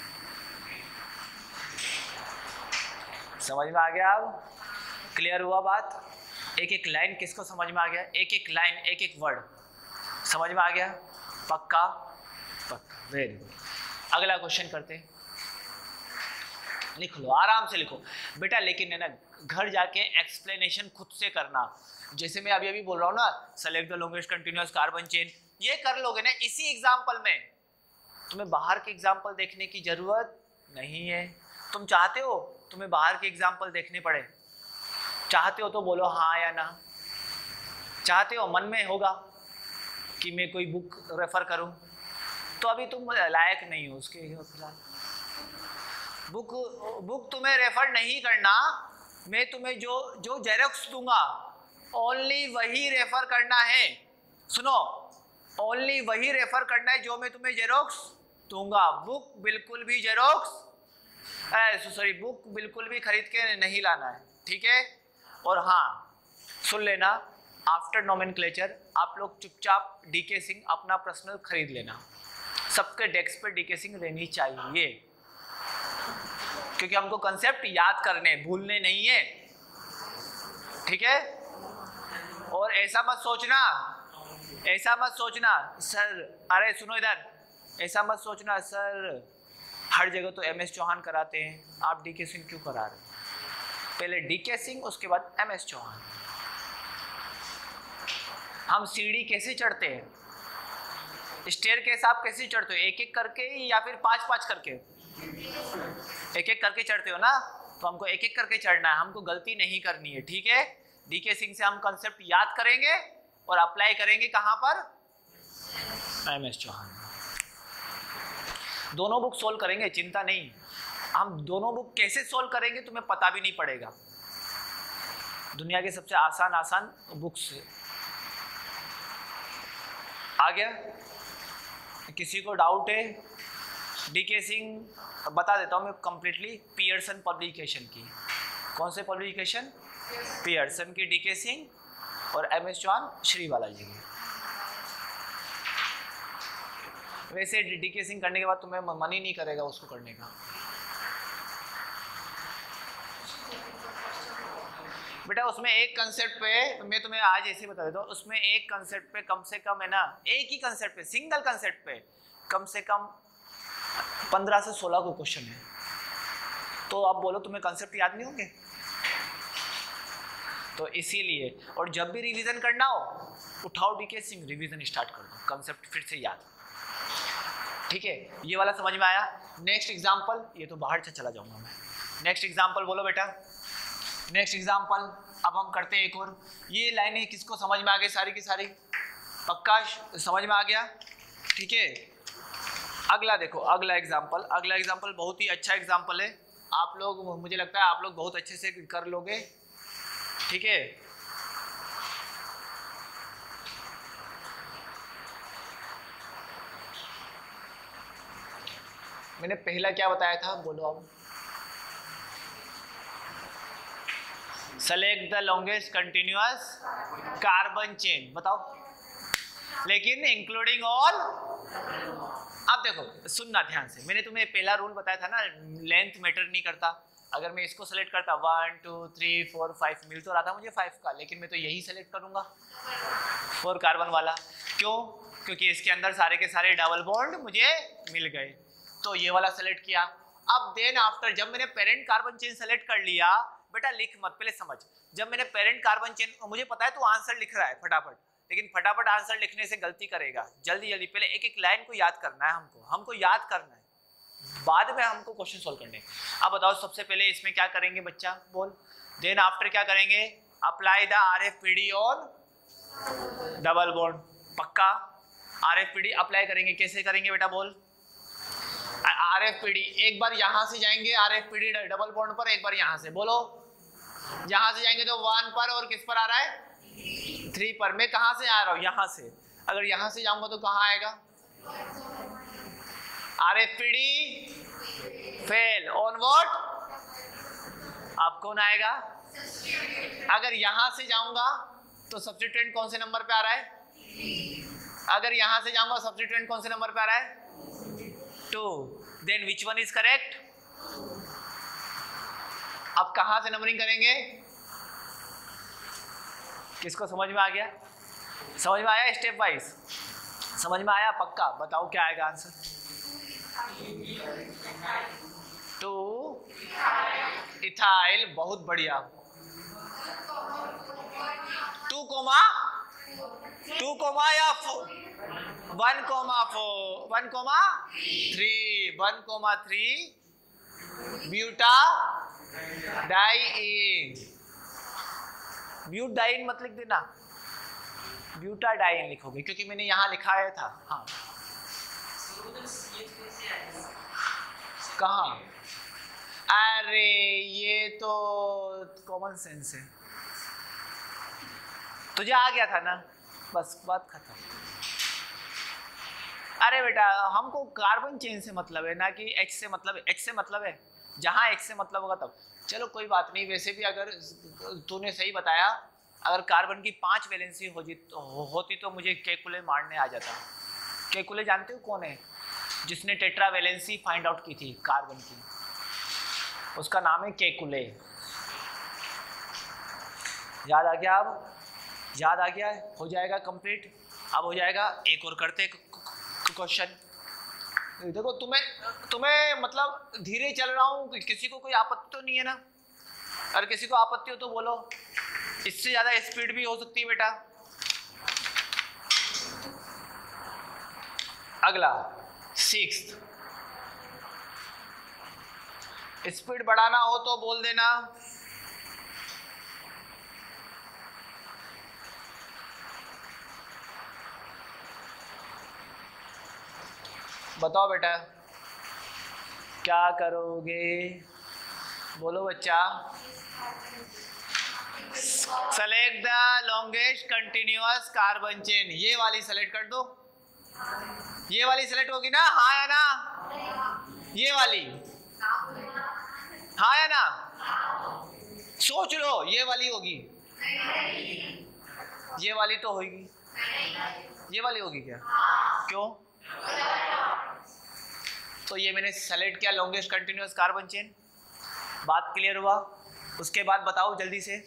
समझ में आ गया? अब क्लियर हुआ बात? एक एक लाइन किसको समझ में आ गया? एक एक लाइन, एक एक वर्ड समझ में आ गया? पक्का? पक्का, वेरी गुड। अगला क्वेश्चन करते हैं। लिख लो, आराम से लिखो बेटा, लेकिन है ना घर जाके एक्सप्लेनेशन खुद से करना। जैसे मैं अभी अभी बोल रहा हूँ ना, select the longest continuous carbon chain, ये कर लोगे ना इसी एग्जाम्पल में, तुम्हें बाहर के एग्जाम्पल देखने की जरूरत नहीं है। तुम चाहते हो तुम्हें बाहर के एग्जाम्पल देखने पड़े? चाहते हो तो बोलो हाँ या ना। चाहते हो, मन में होगा कि मैं कोई बुक रेफर करूं, तो अभी तुम लायक नहीं हो उसके फिलहाल। बुक बुक तुम्हें रेफर नहीं करना, मैं तुम्हें जो जो जेरोक्स दूंगा ओनली वही रेफर करना है। सुनो, ओनली वही रेफर करना है जो मैं तुम्हें जेरोक्स दूंगा। बुक बिल्कुल भी जेरोक्स सॉरी बुक बिल्कुल भी खरीद के नहीं लाना है, ठीक है? और हाँ सुन लेना, आफ्टर नोमेनक्लेचर आप लोग चुपचाप डीके सिंह अपना पर्सनल खरीद लेना। सबके डेस्क पे डीके सिंह रहनी चाहिए, क्योंकि हमको कंसेप्ट याद करने, भूलने नहीं है, ठीक है? और ऐसा मत सोचना, ऐसा मत सोचना सर, अरे सुनो इधर, ऐसा मत सोचना सर हर जगह तो एम एस चौहान कराते हैं, आप डीके सिंह क्यों करा रहे? पहले डीके सिंह, उसके बाद एम एस चौहान। हम सीढ़ी कैसे चढ़ते हैं? स्टेयर केस आप कैसे चढ़ते हो? एक एक करके या फिर पांच पांच करके? एक एक करके चढ़ते हो ना, तो हमको एक एक करके चढ़ना है, हमको गलती नहीं करनी है, ठीक है? डीके सिंह से हम कंसेप्ट याद करेंगे और अप्लाई करेंगे कहां पर? M S Chauhan. दोनों बुक सोल्व करेंगे, चिंता नहीं। हम दोनों बुक कैसे सोल्व करेंगे तुम्हें पता भी नहीं पड़ेगा। दुनिया के सबसे आसान आसान बुक्स आ गया। किसी को डाउट है? डीके सिंह बता देता हूँ मैं कंप्लीटली, पियर्सन पब्लिकेशन की, कौन से पब्लिकेशन? पियर्सन की डिकेसिंग और M S John Shri Balaji की। वैसे डिकेसिंग करने के बाद तुम्हें मन ही नहीं करेगा उसको करने का। बेटा उसमें एक कंसेप्ट पे मैं तुम्हें आज ऐसे बता देता हूँ, उसमें एक कंसेप्ट पे कम से कम है ना, एक ही कंसेप्ट पे, सिंगल कंसेप्ट पे कम से कम पंद्रह से सोलह को क्वेश्चन है। तो आप बोलो तुम्हें कंसेप्ट याद नहीं होंगे? तो इसीलिए, और जब भी रिवीजन करना हो उठाओ डीकेसिंग, रिवीजन स्टार्ट कर दो, कंसेप्ट फिर से याद। ठीक है, ये वाला समझ में आया? नेक्स्ट एग्जांपल, ये तो बाहर से चला जाऊंगा मैं। नेक्स्ट एग्जांपल बोलो बेटा, नेक्स्ट एग्जांपल। अब हम करते हैं एक और। ये लाइनें किसको समझ में आ गई सारी की सारी? पक्का समझ में आ गया? ठीक है, अगला देखो, अगला एग्जांपल। अगला एग्जांपल बहुत ही अच्छा एग्जांपल है, आप लोग, मुझे लगता है आप लोग बहुत अच्छे से कर लोगे। ठीक है, मैंने पहला क्या बताया था, बोलो अब। Select the longest continuous carbon chain, बताओ, लेकिन इंक्लूडिंग ऑल। अब देखो सुनना ध्यान से, मैंने तुम्हें पहला रूल बताया था ना, लेंथ मैटर नहीं करता। अगर मैं इसको सेलेक्ट करता one two three four five, मिल तो रहा था मुझे फाइव का, लेकिन मैं तो यही सेलेक्ट करूंगा फोर कार्बन वाला। क्यों? क्योंकि इसके अंदर सारे के सारे डबल बॉन्ड मुझे मिल गए, तो ये वाला सेलेक्ट किया। अब देन आफ्टर, जब मैंने पेरेंट कार्बन चेन सेलेक्ट कर लिया, बेटा लिख मत, पहले समझ। जब मैंने पेरेंट कार्बन चेन, मुझे पता है तू आंसर लिख रहा है फटाफट, लेकिन फटाफट आंसर लिखने से गलती करेगा। जल्दी जल्दी पहले एक एक लाइन को याद करना है, हमको हमको याद करना है, बाद में हमको क्वेश्चन सोल्व करने। अब बताओ सबसे पहले इसमें क्या करेंगे बच्चा, बोल। देन आफ्टर क्या करेंगे? Apply the R F P D on double bond. पक्का R F P D apply करेंगे। कैसे करेंगे बेटा, बोल। आर एफ पी डी, एक बार यहां से जाएंगे R F P D double bond पर, एक बार यहां से, बोलो। यहां से जाएंगे तो वन पर, और किस पर आ रहा है? थ्री पर। मैं कहां से आ रहा हूं? यहां से। अगर यहां से जाऊंगा तो कहां आएगा? R F P D fail on what? अब कौन आएगा? अगर यहां से जाऊंगा तो सब्स्टिट्यूएंट कौन से नंबर पे आ रहा है? अगर यहां से जाऊंगा सब्स्टिट्यूएंट कौन से नंबर पे आ रहा है? Two. Then which one is correct? अब कहां से नंबरिंग करेंगे? किसको समझ में आ गया? समझ में आया? स्टेप वाइज समझ में आया? पक्का बताओ क्या आएगा आंसर? To ethyl. बहुत बढ़िया। टू कोमा टू कोमा या one comma four, one comma three, one comma three butadiene. Butadiene मत लिख देना, ब्यूटाडाइन लिखोगे, क्योंकि मैंने यहां लिखाया था। हाँ कहाँ? अरे ये तो कॉमन सेंस है, तुझे आ गया था ना, बस बात खत्म। अरे बेटा हमको कार्बन चेन से मतलब है ना कि एच से मतलब है। एच से मतलब है, जहाँ एच से मतलब होगा तब। चलो कोई बात नहीं, वैसे भी अगर तूने सही बताया, अगर कार्बन की पांच वैलेंसी हो हो, होती तो मुझे केकुले मारने आ जाता। केकुले जानते हो कौन है? जिसने टेट्रा वैलेंसी फाइंड आउट की थी कार्बन की, उसका नाम है केकुले। याद आ गया? अब याद आ गया? हो जाएगा कंप्लीट। अब हो जाएगा। एक और करते क्वेश्चन। देखो तुम्हें तुम्हें मतलब धीरे चल रहा हूँ, किसी को कोई आपत्ति तो नहीं है ना? अगर किसी को आपत्ति हो तो बोलो, इससे ज्यादा स्पीड भी हो सकती है बेटा। अगला सिक्स्थ, स्पीड बढ़ाना हो तो बोल देना। बताओ बेटा क्या करोगे, बोलो बच्चा। Select the longest continuous carbon chain. ये वाली सेलेक्ट कर दो, ये वाली सेलेक्ट होगी ना? हाँ या ना? ये वाली हाँ या ना? सोच लो, ये वाली होगी, ये वाली तो होगी, ये वाली होगी क्या? क्यों? तो ये मैंने सेलेक्ट किया लॉन्गेस्ट कंटिन्यूअस कार्बन चेन। बात क्लियर हुआ? उसके बाद बताओ जल्दी से,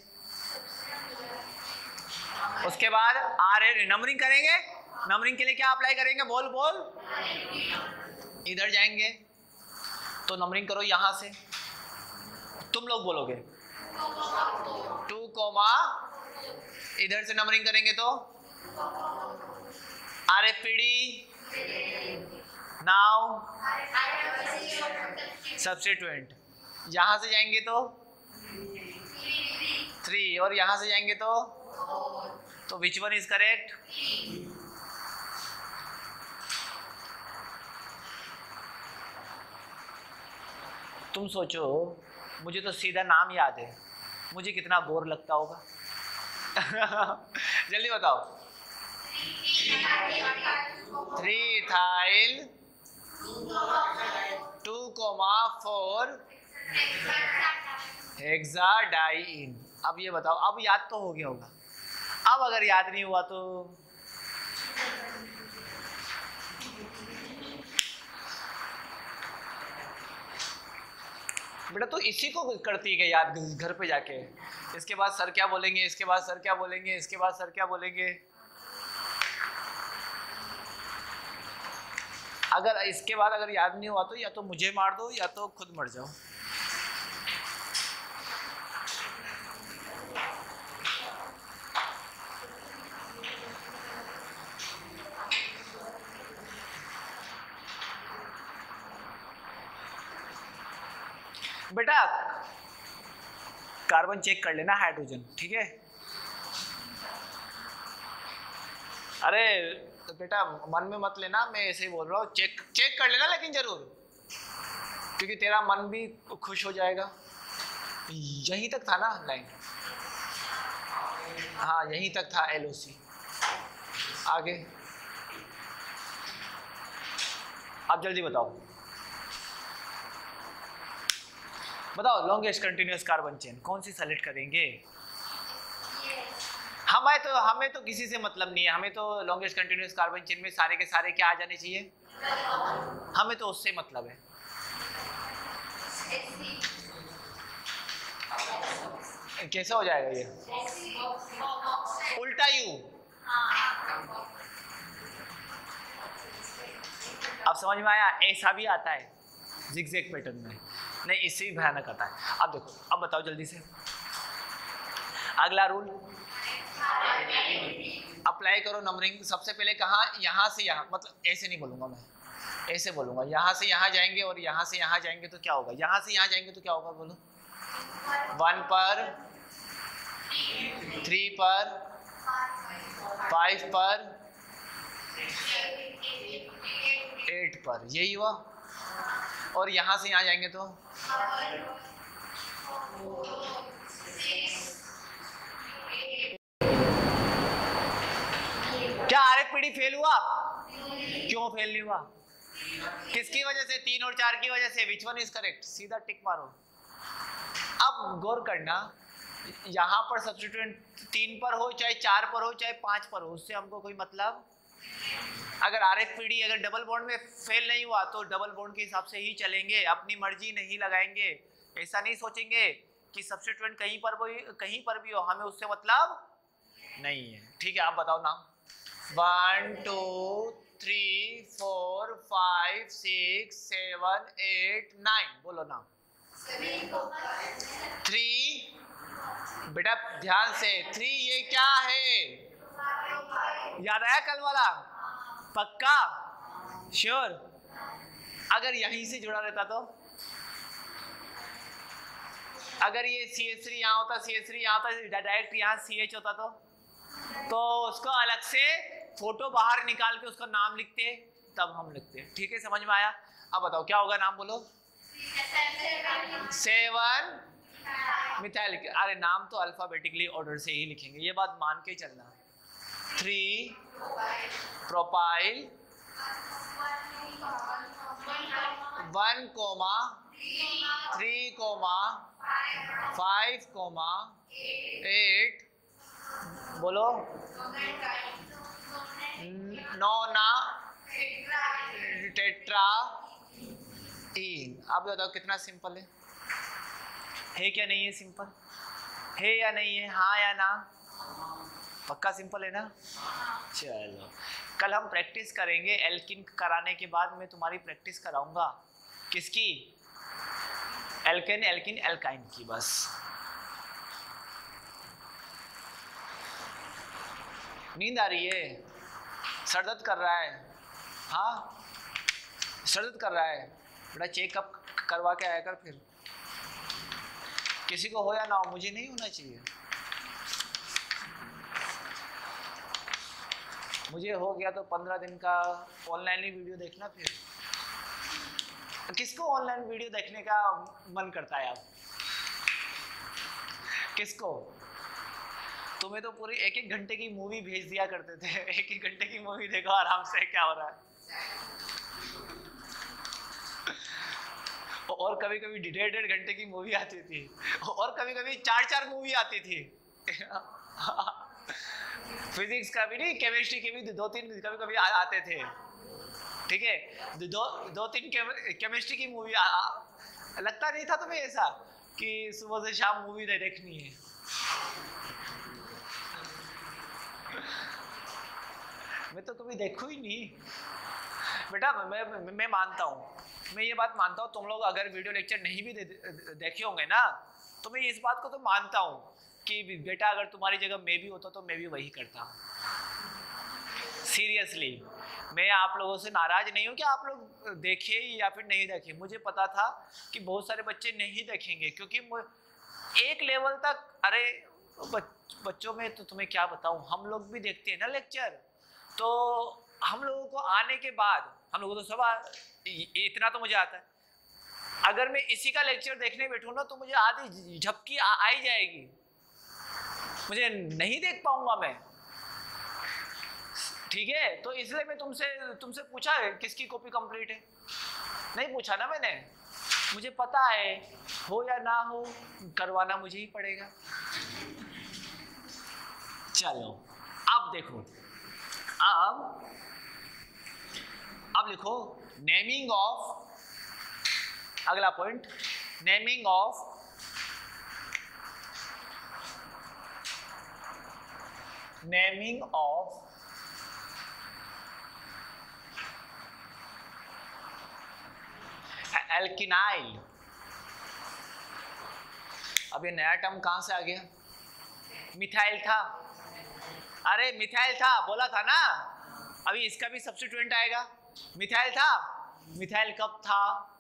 उसके बाद आर ए नंबरिंग करेंगे। नंबरिंग के लिए क्या अप्लाई करेंगे? बोल बोल। इधर जाएंगे तो नंबरिंग करो यहां से, तुम लोग बोलोगे टू कोमा, इधर से नंबरिंग करेंगे तो R F P D, now substituent, यहां से जाएंगे तो थ्री, और यहां से जाएंगे तो तो विच वन इज करेक्ट? तुम सोचो, मुझे तो सीधा नाम याद है, मुझे कितना बोर लगता होगा। जल्दी बताओ। Three ethyl two comma four hexadiene. अब ये बताओ, अब याद तो हो गया होगा। अब अगर याद नहीं हुआ तो बेटा तो इसी को करती है क्या याद घर पे जाके? इसके बाद सर क्या बोलेंगे, इसके बाद सर क्या बोलेंगे, इसके बाद सर क्या बोलेंगे। अगर इसके बाद अगर याद नहीं हुआ तो या तो मुझे मार दो या तो खुद मर जाओ। बेटा कार्बन चेक कर लेना हाइड्रोजन, ठीक है? अरे तो बेटा मन में मत लेना, मैं ऐसे ही बोल रहा हूँ, चेक चेक कर लेना लेकिन जरूर, क्योंकि तेरा मन भी खुश हो जाएगा। यहीं तक था ना लाइन? हाँ यहीं तक था एल ओ सी। आगे अब जल्दी बताओ, बताओ लॉन्गेस्ट कंटिन्यूअस कार्बन चेन कौन सी सेलेक्ट करेंगे? हमें तो हमें तो किसी से मतलब नहीं है, हमें तो लॉन्गेस्ट कंटिन्यूअस कार्बन चेन में सारे के सारे क्या आ जाने चाहिए, हमें तो उससे मतलब है। कैसे हो जाएगा ये? उल्टा यू। अब समझ में आया? ऐसा भी आता है जिगजैग पैटर्न में, नहीं इससे भी भयानक आता है। अब देखो, अब बताओ जल्दी से अगला रूल अप्लाई करो। नंबरिंग सबसे पहले कहाँ? यहाँ से यहाँ, मतलब ऐसे नहीं बोलूंगा मैं, ऐसे बोलूंगा यहाँ से यहाँ जाएंगे और यहाँ से यहाँ जाएंगे तो क्या होगा? यहाँ से यहाँ जाएंगे तो क्या होगा बोलो? वन पर, थ्री पर, फाइव पर, एट पर, यही हुआ। और यहाँ से यहाँ जाएंगे तो क्या R F P D fail हुआ? क्यों फेल नहीं हुआ? किसकी वजह से? तीन और चार की वजह से। Which one is correct? सीधा टिक मारो। अब गौर करना, यहाँ पर सब्स्टिट्यूएंट तीन पर हो चाहे चार पर हो चाहे पांच पर हो, उससे हमको कोई मतलब। अगर आर एफ पी डी अगर डबल बॉन्ड में फेल नहीं हुआ तो डबल बॉन्ड के हिसाब से ही चलेंगे, अपनी मर्जी नहीं लगाएंगे। ऐसा नहीं सोचेंगे कि सब्स्टिट्यूएंट कहीं पर भी कहीं पर भी हो, हमें उससे मतलब नहीं है। ठीक है, आप बताओ नाम। One two three four five six seven eight nine, बोलो नाम। थ्री, बेटा ध्यान से, थ्री ये क्या है? याद आया कल वाला? पक्का? श्योर? अगर यहीं से जुड़ा रहता तो, अगर ये सी एच थ्री यहाँ होता, सी एच थ्री यहाँ होता, डायरेक्ट यहाँ सी एच होता तो तो उसको अलग से फोटो बाहर निकाल के उसका नाम लिखते, तब हम लिखते। ठीक है, समझ में आया? अब बताओ क्या होगा, नाम बोलो। Seven methyl. अरे नाम तो अल्फाबेटिकली ऑर्डर से ही लिखेंगे, ये बात मान के चलना। Three propyl, one comma three comma five comma eight, बोलो नोना टेट्रा इन। आप बताओ कितना सिंपल है है क्या नहीं है? सिंपल है या नहीं है? हाँ या ना? पक्का सिंपल है ना? चलो कल हम प्रैक्टिस करेंगे। एल्किन कराने के बाद मैं तुम्हारी प्रैक्टिस कराऊंगा किसकी? एल्केन एल्किन एल्काइन की। बस नींद आ रही है? सर दर्द कर रहा है? हाँ सर दर्द कर रहा है बेटा, चेकअप करवा के आया कर फिर। किसी को हो या ना हो, मुझे नहीं होना चाहिए। मुझे हो गया तो पंद्रह दिन का ऑनलाइन ही वीडियो देखना फिर। किसको ऑनलाइन वीडियो देखने का मन करता है? आप किसको? तुम्हें तो पूरी एक एक घंटे की मूवी भेज दिया करते थे। एक एक घंटे की मूवी देखो आराम से, क्या हो रहा है। और कभी कभी डेढ़ डेढ़ घंटे की मूवी आती थी, और कभी कभी चार चार मूवी आती थी। फिजिक्स का भी नहीं, केमिस्ट्री के भी दो तीन कभी कभी आ, आते थे। ठीक है, दो दो तीन केमिस्ट्री की मूवी। लगता नहीं था तुम्हें ऐसा कि सुबह से शाम मूवी देखनी है? मैं तो कभी देखू ही नहीं बेटा। मैं मैं, मैं मानता हूँ, मैं ये बात मानता हूँ, तुम लोग अगर वीडियो लेक्चर नहीं भी दे, देखे होंगे ना, तो मैं इस बात को तो मानता हूँ कि बेटा अगर तुम्हारी जगह मैं भी होता तो मैं भी वही करता। सीरियसली, मैं आप लोगों से नाराज नहीं हूँ कि आप लोग देखे या फिर नहीं देखे। मुझे पता था कि बहुत सारे बच्चे नहीं देखेंगे, क्योंकि एक लेवल तक, अरे बच, बच्चों में तो तुम्हें क्या बताऊँ, हम लोग भी देखते हैं ना लेक्चर। तो हम लोगों को आने के बाद, हम लोगों को तो सब इतना तो मुझे आता है, अगर मैं इसी का लेक्चर देखने बैठूँ ना तो मुझे आधी झपकी आ ही जाएगी, मुझे नहीं देख पाऊंगा मैं। ठीक है, तो इसलिए मैं तुमसे तुमसे पूछा है किसकी कॉपी कंप्लीट है। नहीं पूछा ना मैंने, मुझे पता है हो या ना हो करवाना मुझे ही पड़ेगा। चलो अब देखो, अब अब लिखो नेमिंग ऑफ, अगला point, naming of naming of alkynyl. अब ये नया टर्म कहां से आ गया? मिथाइल था, अरे मिथाइल था, बोला था ना। अभी इसका भी सब्स्टिट्यूएंट आएगा। मिथाइल था, मिथाइल कब था?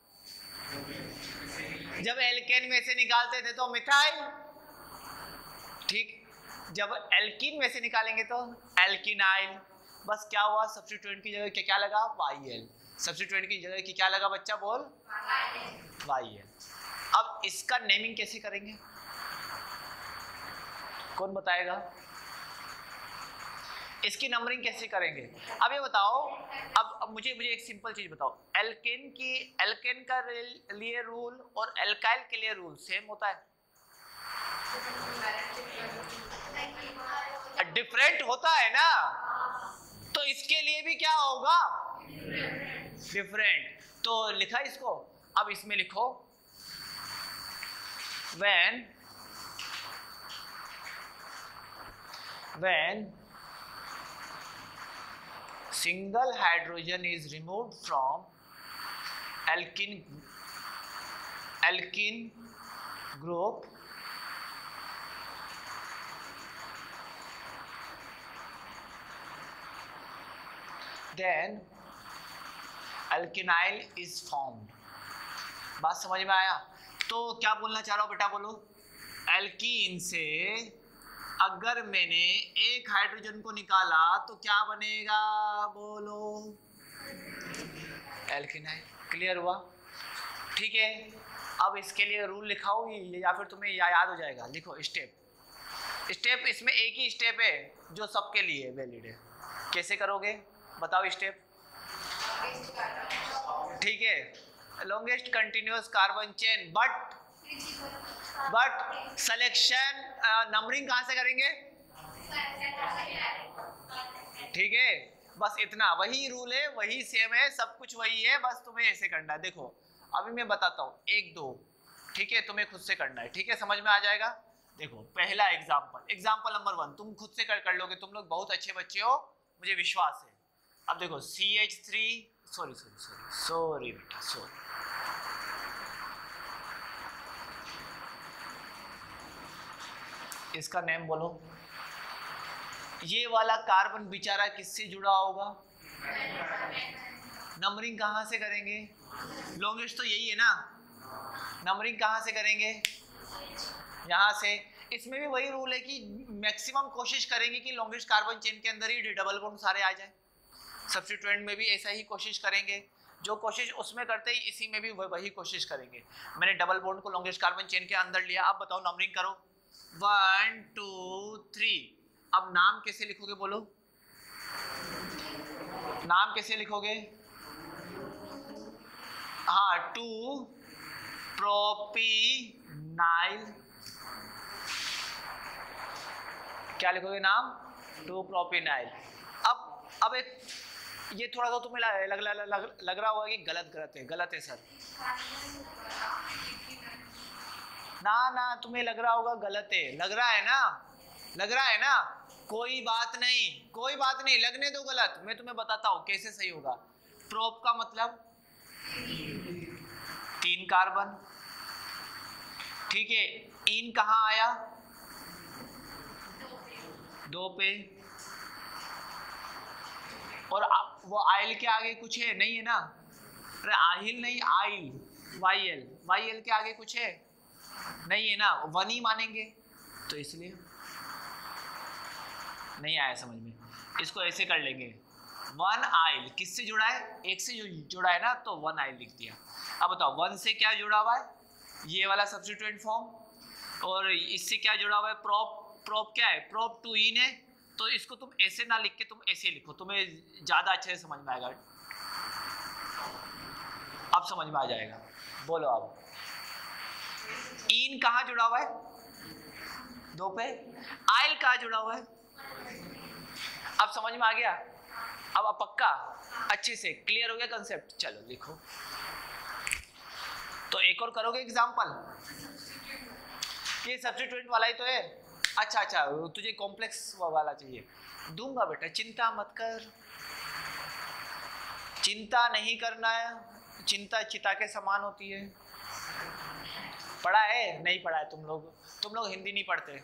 जब एल्केन में से निकालते थे तो मिथाइल, ठीक। जब एल्कीन में से निकालेंगे तो एल्किनाइल। बस क्या हुआ, सब्स्टिट्यूएंट की जगह क्या क्या लगा? Y L. सब्स्टिट्यूएंट की जगह की क्या लगा बच्चा, बोल? Y L. अब इसका नेमिंग कैसे करेंगे, कौन बताएगा? इसकी नंबरिंग कैसे करेंगे? अब ये बताओ, अब, अब मुझे मुझे एक सिंपल चीज बताओ, एल्केन की एल्केन का लिए रूल और एल्काइल के लिए रूल सेम होता है? डिफरेंट होता है ना, तो इसके लिए भी क्या होगा? डिफरेंट। तो लिखा इसको, अब इसमें लिखो when when single hydrogen is removed from alkene alkene group, then alkenyl is formed। बात समझ में आया? तो क्या बोलना चाह रहा हूं बेटा, बोलो। एल्कीन से अगर मैंने एक हाइड्रोजन को निकाला तो क्या बनेगा, बोलो? एल्केनाइल। क्लियर हुआ? ठीक है, अब इसके लिए रूल लिखाओ या फिर तुम्हें या याद हो जाएगा? लिखो स्टेप। स्टेप इसमें एक ही स्टेप है जो सबके लिए वैलिड है। कैसे करोगे बताओ स्टेप? ठीक है, longest continuous carbon chain, but but selection numbering कहाँ से करेंगे? ठीक है, बस इतना, वही रूल है, वही सेम है, सब कुछ वही है, बस तुम्हें ऐसे करना है। देखो अभी मैं बताता हूँ, एक दो, ठीक है, तुम्हें खुद से करना है, ठीक है, समझ में आ जाएगा। देखो पहला एग्जाम्पल, एग्जाम्पल नंबर वन तुम खुद से कर, कर लोगे, तुम लोग बहुत अच्छे बच्चे हो, मुझे विश्वास है। अब देखो C H three, sorry sorry sorry sorry बेटा सॉरी, इसका नेम बोलो। ये वाला कार्बन बेचारा किससे जुड़ा होगा? नंबरिंग कहाँ से करेंगे? लॉन्गेस्ट तो यही है ना, नंबरिंग कहाँ से करेंगे? यहाँ से। इसमें भी वही रूल है कि मैक्सिमम कोशिश करेंगे कि लॉन्गेस्ट कार्बन चेन के अंदर ही डबल बॉन्ड सारे आ जाए। सब्स्टिट्यूएंट में भी ऐसा ही कोशिश करेंगे, जो कोशिश उसमें करते ही इसी में भी वही कोशिश करेंगे। मैंने डबल बॉन्ड को लॉन्गेस्ट कार्बन चेन के अंदर लिया, अब बताओ नंबरिंग करो, वन टू थ्री। अब नाम कैसे लिखोगे बोलो, नाम कैसे लिखोगे? हाँ, टू प्रोपीनाइल, क्या लिखोगे नाम? Two propynyl. अब अब एक ये थोड़ा सा तुम्हें लग, लग, लग, लग, लग रहा होगा कि गलत गलत है, गलत है सर, ना ना तुम्हें लग रहा होगा गलत है, लग रहा है ना, लग रहा है ना, कोई बात नहीं, कोई बात नहीं, लगने दो गलत, मैं तुम्हें बताता हूँ कैसे सही होगा। प्रोप का मतलब तीन कार्बन, ठीक है, इन कहाँ आया? दो पे, और वो आइल के आगे कुछ है नहीं है ना? अरे आहिल नहीं, yl, Y L, Y L के आगे कुछ है नहीं है ना, वन ही मानेंगे, तो इसलिए नहीं आया समझ में। इसको ऐसे कर लेंगे, वन आइल किससे जुड़ा है? एक से जो जुड़ा है ना, तो वन आइल लिख दिया। अब बताओ वन से क्या जुड़ा हुआ है? ये वाला सब्स्टिट्यूएंट फॉर्म, और इससे क्या जुड़ा हुआ है? प्रोप। प्रोप क्या है? प्रोप टू इन है, तो इसको तुम ऐसे ना लिख के तुम ऐसे लिखो, तुम्हें ज्यादा अच्छे से समझ में आएगा। अब समझ में आ जाएगा, बोलो अब इन कहाँ जुड़ा हुआ है? दो पे। आइल कहाँ जुड़ा हुआ है? अब समझ में आ गया? अब अब पक्का अच्छे से क्लियर हो गया कंसेप्ट? चलो लिखो, तो एक और करोगे एग्जांपल, ये सब्स्टिट्यूएंट वाला ही तो है। अच्छा अच्छा, तुझे कॉम्प्लेक्स वाला चाहिए, दूंगा बेटा, चिंता मत कर, चिंता नहीं करना है, चिंता चिता के समान होती है। पढ़ा है? नहीं पढ़ा है तुम लोग, तुम लोग हिंदी नहीं पढ़ते।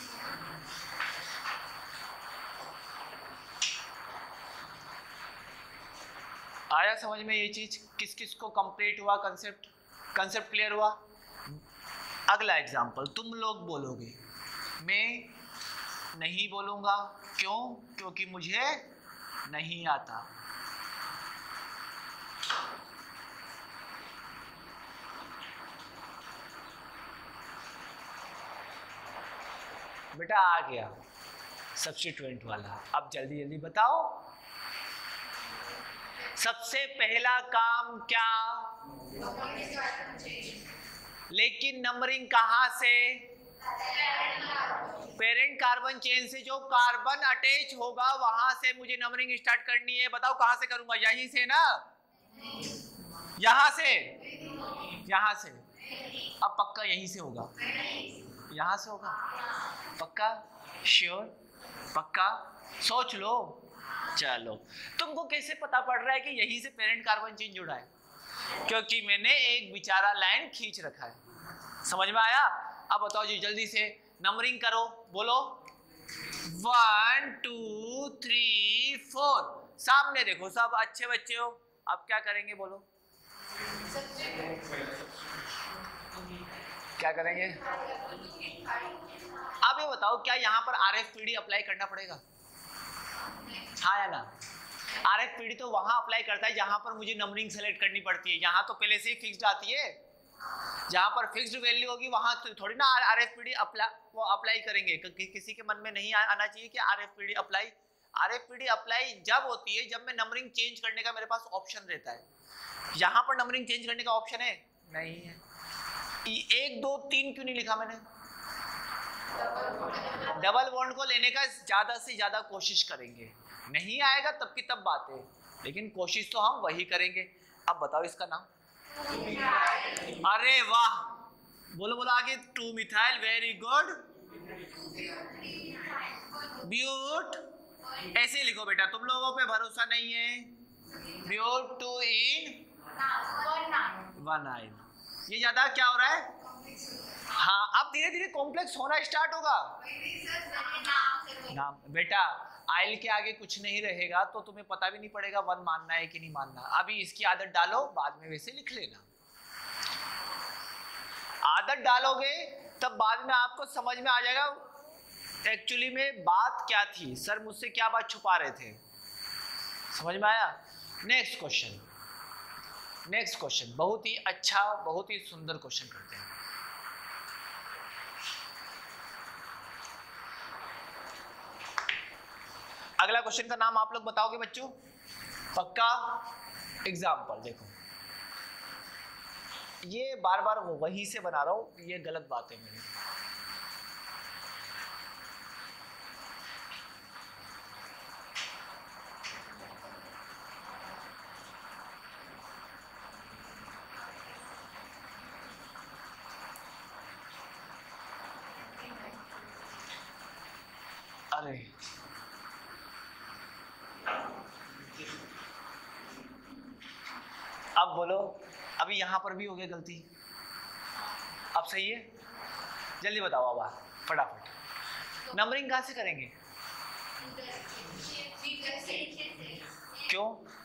आया समझ में ये चीज? किस किस को कंप्लीट हुआ कंसेप्ट? कंसेप्ट क्लियर हुआ? अगला एग्जांपल तुम लोग बोलोगे, मैं नहीं बोलूंगा, क्यों? क्योंकि मुझे नहीं आता। बेटा आ गया सब्स्टिट्यूएंट वाला, अब जल्दी जल्दी बताओ, सबसे पहला काम क्या? लेकिन नंबरिंग कहाँ से? पेरेंट कार्बन चेन से जो कार्बन अटैच होगा वहां से मुझे नंबरिंग स्टार्ट करनी है। बताओ कहां से करूंगा? यहीं से ना, यहां से, यहां से। अब पक्का यहीं से होगा, यहां से होगा पक्का? श्योर? पक्का? सोच लो। चलो, तुमको कैसे पता पड़ रहा है कि यहीं से पेरेंट कार्बन चेन जुड़ा है? क्योंकि मैंने एक बेचारा लाइन खींच रखा है। समझ में आया? अब बताओ जी जल्दी से नंबरिंग करो, बोलो वन टू थ्री फोर। सामने देखो, सब अच्छे बच्चे हो। अब क्या करेंगे बोलो? क्या करेंगे? अब ये बताओ, क्या यहाँ पर R F P D apply करना पड़ेगा? हाँ या ना? आर एफ पी डी तो वहां अप्लाई करता है जहां पर मुझे नंबरिंग सेलेक्ट करनी पड़ती है। यहाँ तो पहले से ही फिक्स्ड आती है, जहां पर फिक्स्ड वैल्यू होगी वहां तो थोड़ी ना R F P D apply वो अप्लाई करेंगे। कि, किसी के मन में नहीं आना चाहिए कि R F P D apply. R F P D apply जब होती है जब मैं नंबरिंग चेंज करने का मेरे पास ऑप्शन रहता है। यहां पर नंबरिंग चेंज करने का ऑप्शन है? नहीं है। एक दो तीन क्यों नहीं लिखा मैंने? डबल बॉन्ड को लेने का ज्यादा से ज्यादा कोशिश करेंगे, नहीं आएगा तब की तब बात है, लेकिन कोशिश तो हम वही करेंगे। अब बताओ इसका नाम। अरे वाह, बोलो बोलो आगे। Two methyl, very good. But, ऐसे लिखो बेटा, तुम लोगों पे भरोसा नहीं है। But two yne one yl. ये ज्यादा क्या हो रहा है? हाँ, अब धीरे धीरे कॉम्प्लेक्स होना स्टार्ट होगा। नाम बेटा, आइल के आगे कुछ नहीं रहेगा तो तुम्हें पता भी नहीं पड़ेगा वन मानना है कि नहीं मानना। अभी इसकी आदत डालो, बाद में वैसे लिख लेना। आदत डालोगे तब बाद में आपको समझ में आ जाएगा एक्चुअली में बात क्या थी, सर मुझसे क्या बात छुपा रहे थे। समझ में आया? नेक्स्ट क्वेश्चन, नेक्स्ट क्वेश्चन बहुत ही अच्छा, बहुत ही सुंदर क्वेश्चन करते हैं। अगला क्वेश्चन का नाम आप लोग बताओगे बच्चों? पक्का? एग्जाम्पल देखो, ये बार बार वहीं से बना रहा हूं, ये गलत बात है मेरी। अरे अब बोलो, अभी यहां पर भी हो गया गलती। अब सही है? जल्दी बताओ अब फटाफट। नंबरिंग कहां से करेंगे? क्यों?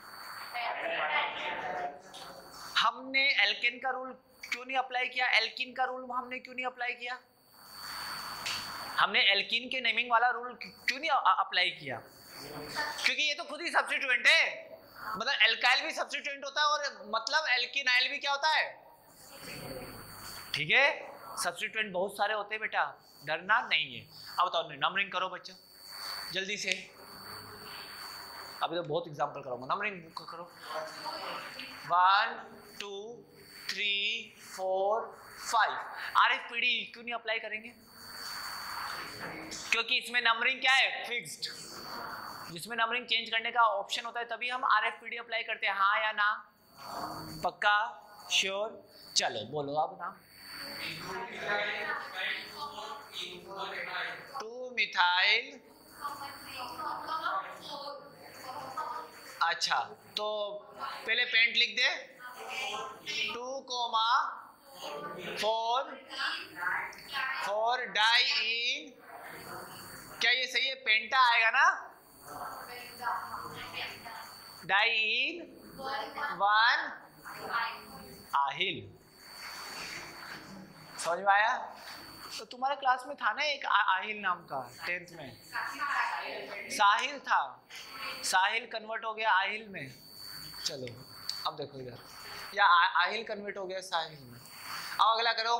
हमने एल्केन का रूल क्यों नहीं अप्लाई किया? एल्किन का रूल हमने क्यों नहीं अप्लाई किया? हमने एल्किन के नेमिंग वाला रूल क्यों नहीं अप्लाई किया? क्योंकि ये तो खुद ही सब्स्टिट्यूएंट है। मतलब एल्काइल भी सब्स्टिट्यूएंट होता है और मतलब एल्किनाइल भी क्या होता है? ठीक है, सब्स्टिट्यूएंट बहुत सारे होते हैं बेटा, डरना नहीं है। अब बताओ, नंबरिंग करो बच्चा जल्दी से। अभी तो बहुत एग्जांपल कराऊंगा, नंबरिंग करो। One two three four five. RFPD क्यों नहीं अप्लाई करेंगे? क्योंकि इसमें नंबरिंग क्या है? फिक्स्ड। जिसमें नंबरिंग चेंज करने का ऑप्शन होता है तभी हम आरएफपीडी अप्लाई करते हैं। हाँ या ना? पक्का? श्योर? चलो बोलो अब ना। Two methyl. अच्छा, तो पहले पेंट लिख दे। Two comma four four di. क्या ये सही है? पेंटा आएगा ना? डाई वन आहिल। समझ में आया? तो तुम्हारे क्लास में था ना एक आहिल नाम का, टेंथ में साहिल था, साहिल कन्वर्ट हो गया आहिल में। चलो अब देखो इधर, या आहिल कन्वर्ट हो गया साहिल में। अब अगला करो।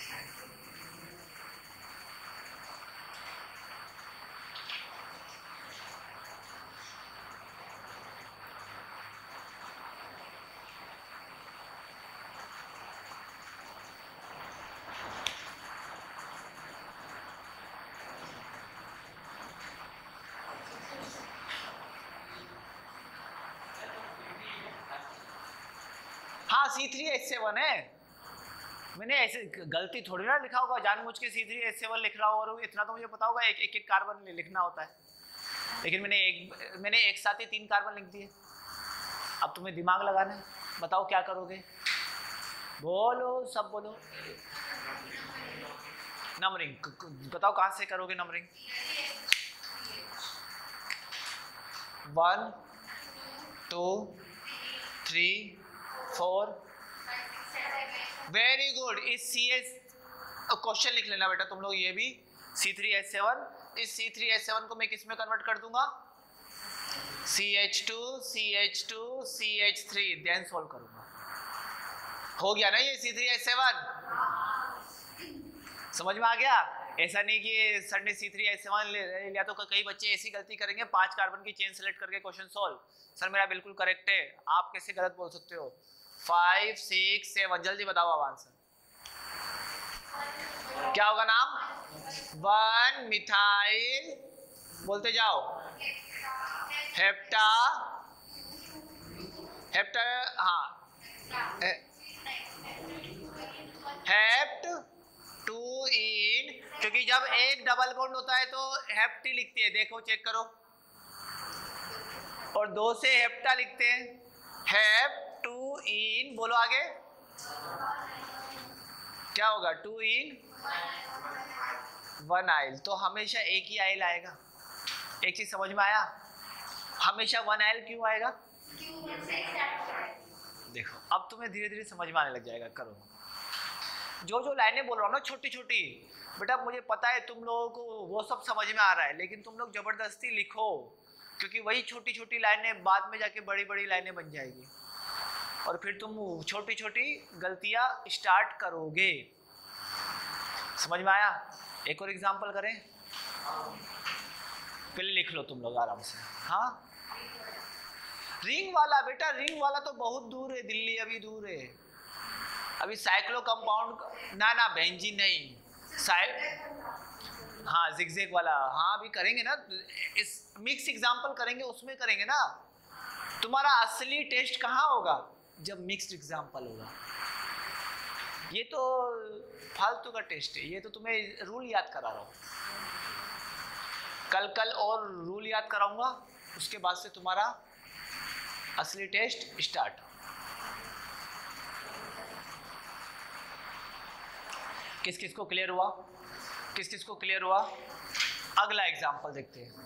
हाँ सी थ्री एच सेवन है, मैंने ऐसे गलती थोड़ी ना लिखा होगा, जानबूझ के सी थ्री एच सेवन लिख रहा हूँ। और इतना तो मुझे पता होगा एक एक, एक कार्बन लिखना होता है, लेकिन मैंने एक मैंने एक साथ ही तीन कार्बन लिख दिए। अब तुम्हें दिमाग लगाना है, बताओ क्या करोगे? बोलो सब बोलो। नंबरिंग बताओ कहाँ से करोगे numbering? One two three four. Very good. इस सी एच क्वेश्चन लिख लेना बेटा तुम लोग, ये भी सी थ्री एच सेवन। इस सी थ्री एच सेवन को मैं किस में कन्वर्ट कर दूंगा? C H two C H two C H three, then solve करूंगा। हो गया ना ये सी थ्री एच सेवन? समझ में आ गया? ऐसा नहीं कि सर ने सी थ्री एच सेवन ले लिया तो कई बच्चे ऐसी गलती करेंगे, पांच कार्बन की चेन सेलेक्ट करके क्वेश्चन सॉल्व। सर मेरा बिल्कुल करेक्ट है, आप कैसे गलत बोल सकते हो? फाइव सिक्स सेवन, जल्दी बताओ अब आंसर क्या होगा नाम? वन मिथाइल, बोलते जाओ, हेप्टा, हेप्टा, हाँ, हेप्ट टू इन, क्योंकि जब एक डबल बॉन्ड होता है तो हेप्टी लिखते हैं, देखो चेक करो, और दो से हेप्टा लिखते हैं, हेप टू इन, बोलो आगे क्या होगा? टू इन वन आइल, तो हमेशा एक ही आइल आएगा। एक चीज समझ में आया? हमेशा वन आइल क्यों आएगा? देखो अब तुम्हें धीरे धीरे समझ में आने लग जाएगा। करो, जो जो लाइनें बोल रहा हूँ ना छोटी छोटी, बेटा मुझे पता है तुम लोगों को वो सब समझ में आ रहा है, लेकिन तुम लोग जबरदस्ती लिखो, क्योंकि वही छोटी छोटी लाइनें बाद में जाके बड़ी बड़ी लाइनें बन जाएगी, और फिर तुम छोटी छोटी गलतियां स्टार्ट करोगे। समझ में आया? एक और एग्जांपल करें, पहले लिख लो तुम लोग आराम से। हाँ, रिंग वाला, बेटा रिंग वाला तो बहुत दूर है, दिल्ली अभी दूर है, अभी साइक्लो कंपाउंड, ना ना बेंजीन नहीं, साइक, हाँ जिगजैग वाला, हाँ अभी करेंगे ना, इस मिक्स एग्जांपल करेंगे, उसमें करेंगे ना। तुम्हारा असली टेस्ट कहाँ होगा? जब मिक्स्ड एग्जांपल होगा। ये तो फालतू का टेस्ट है, ये तो तुम्हें रूल याद करा रहा हूँ, कल कल और रूल याद कराऊंगा, उसके बाद से तुम्हारा असली टेस्ट स्टार्ट। किस किस को क्लियर हुआ? किस किस को क्लियर हुआ? अगला एग्जांपल देखते हैं,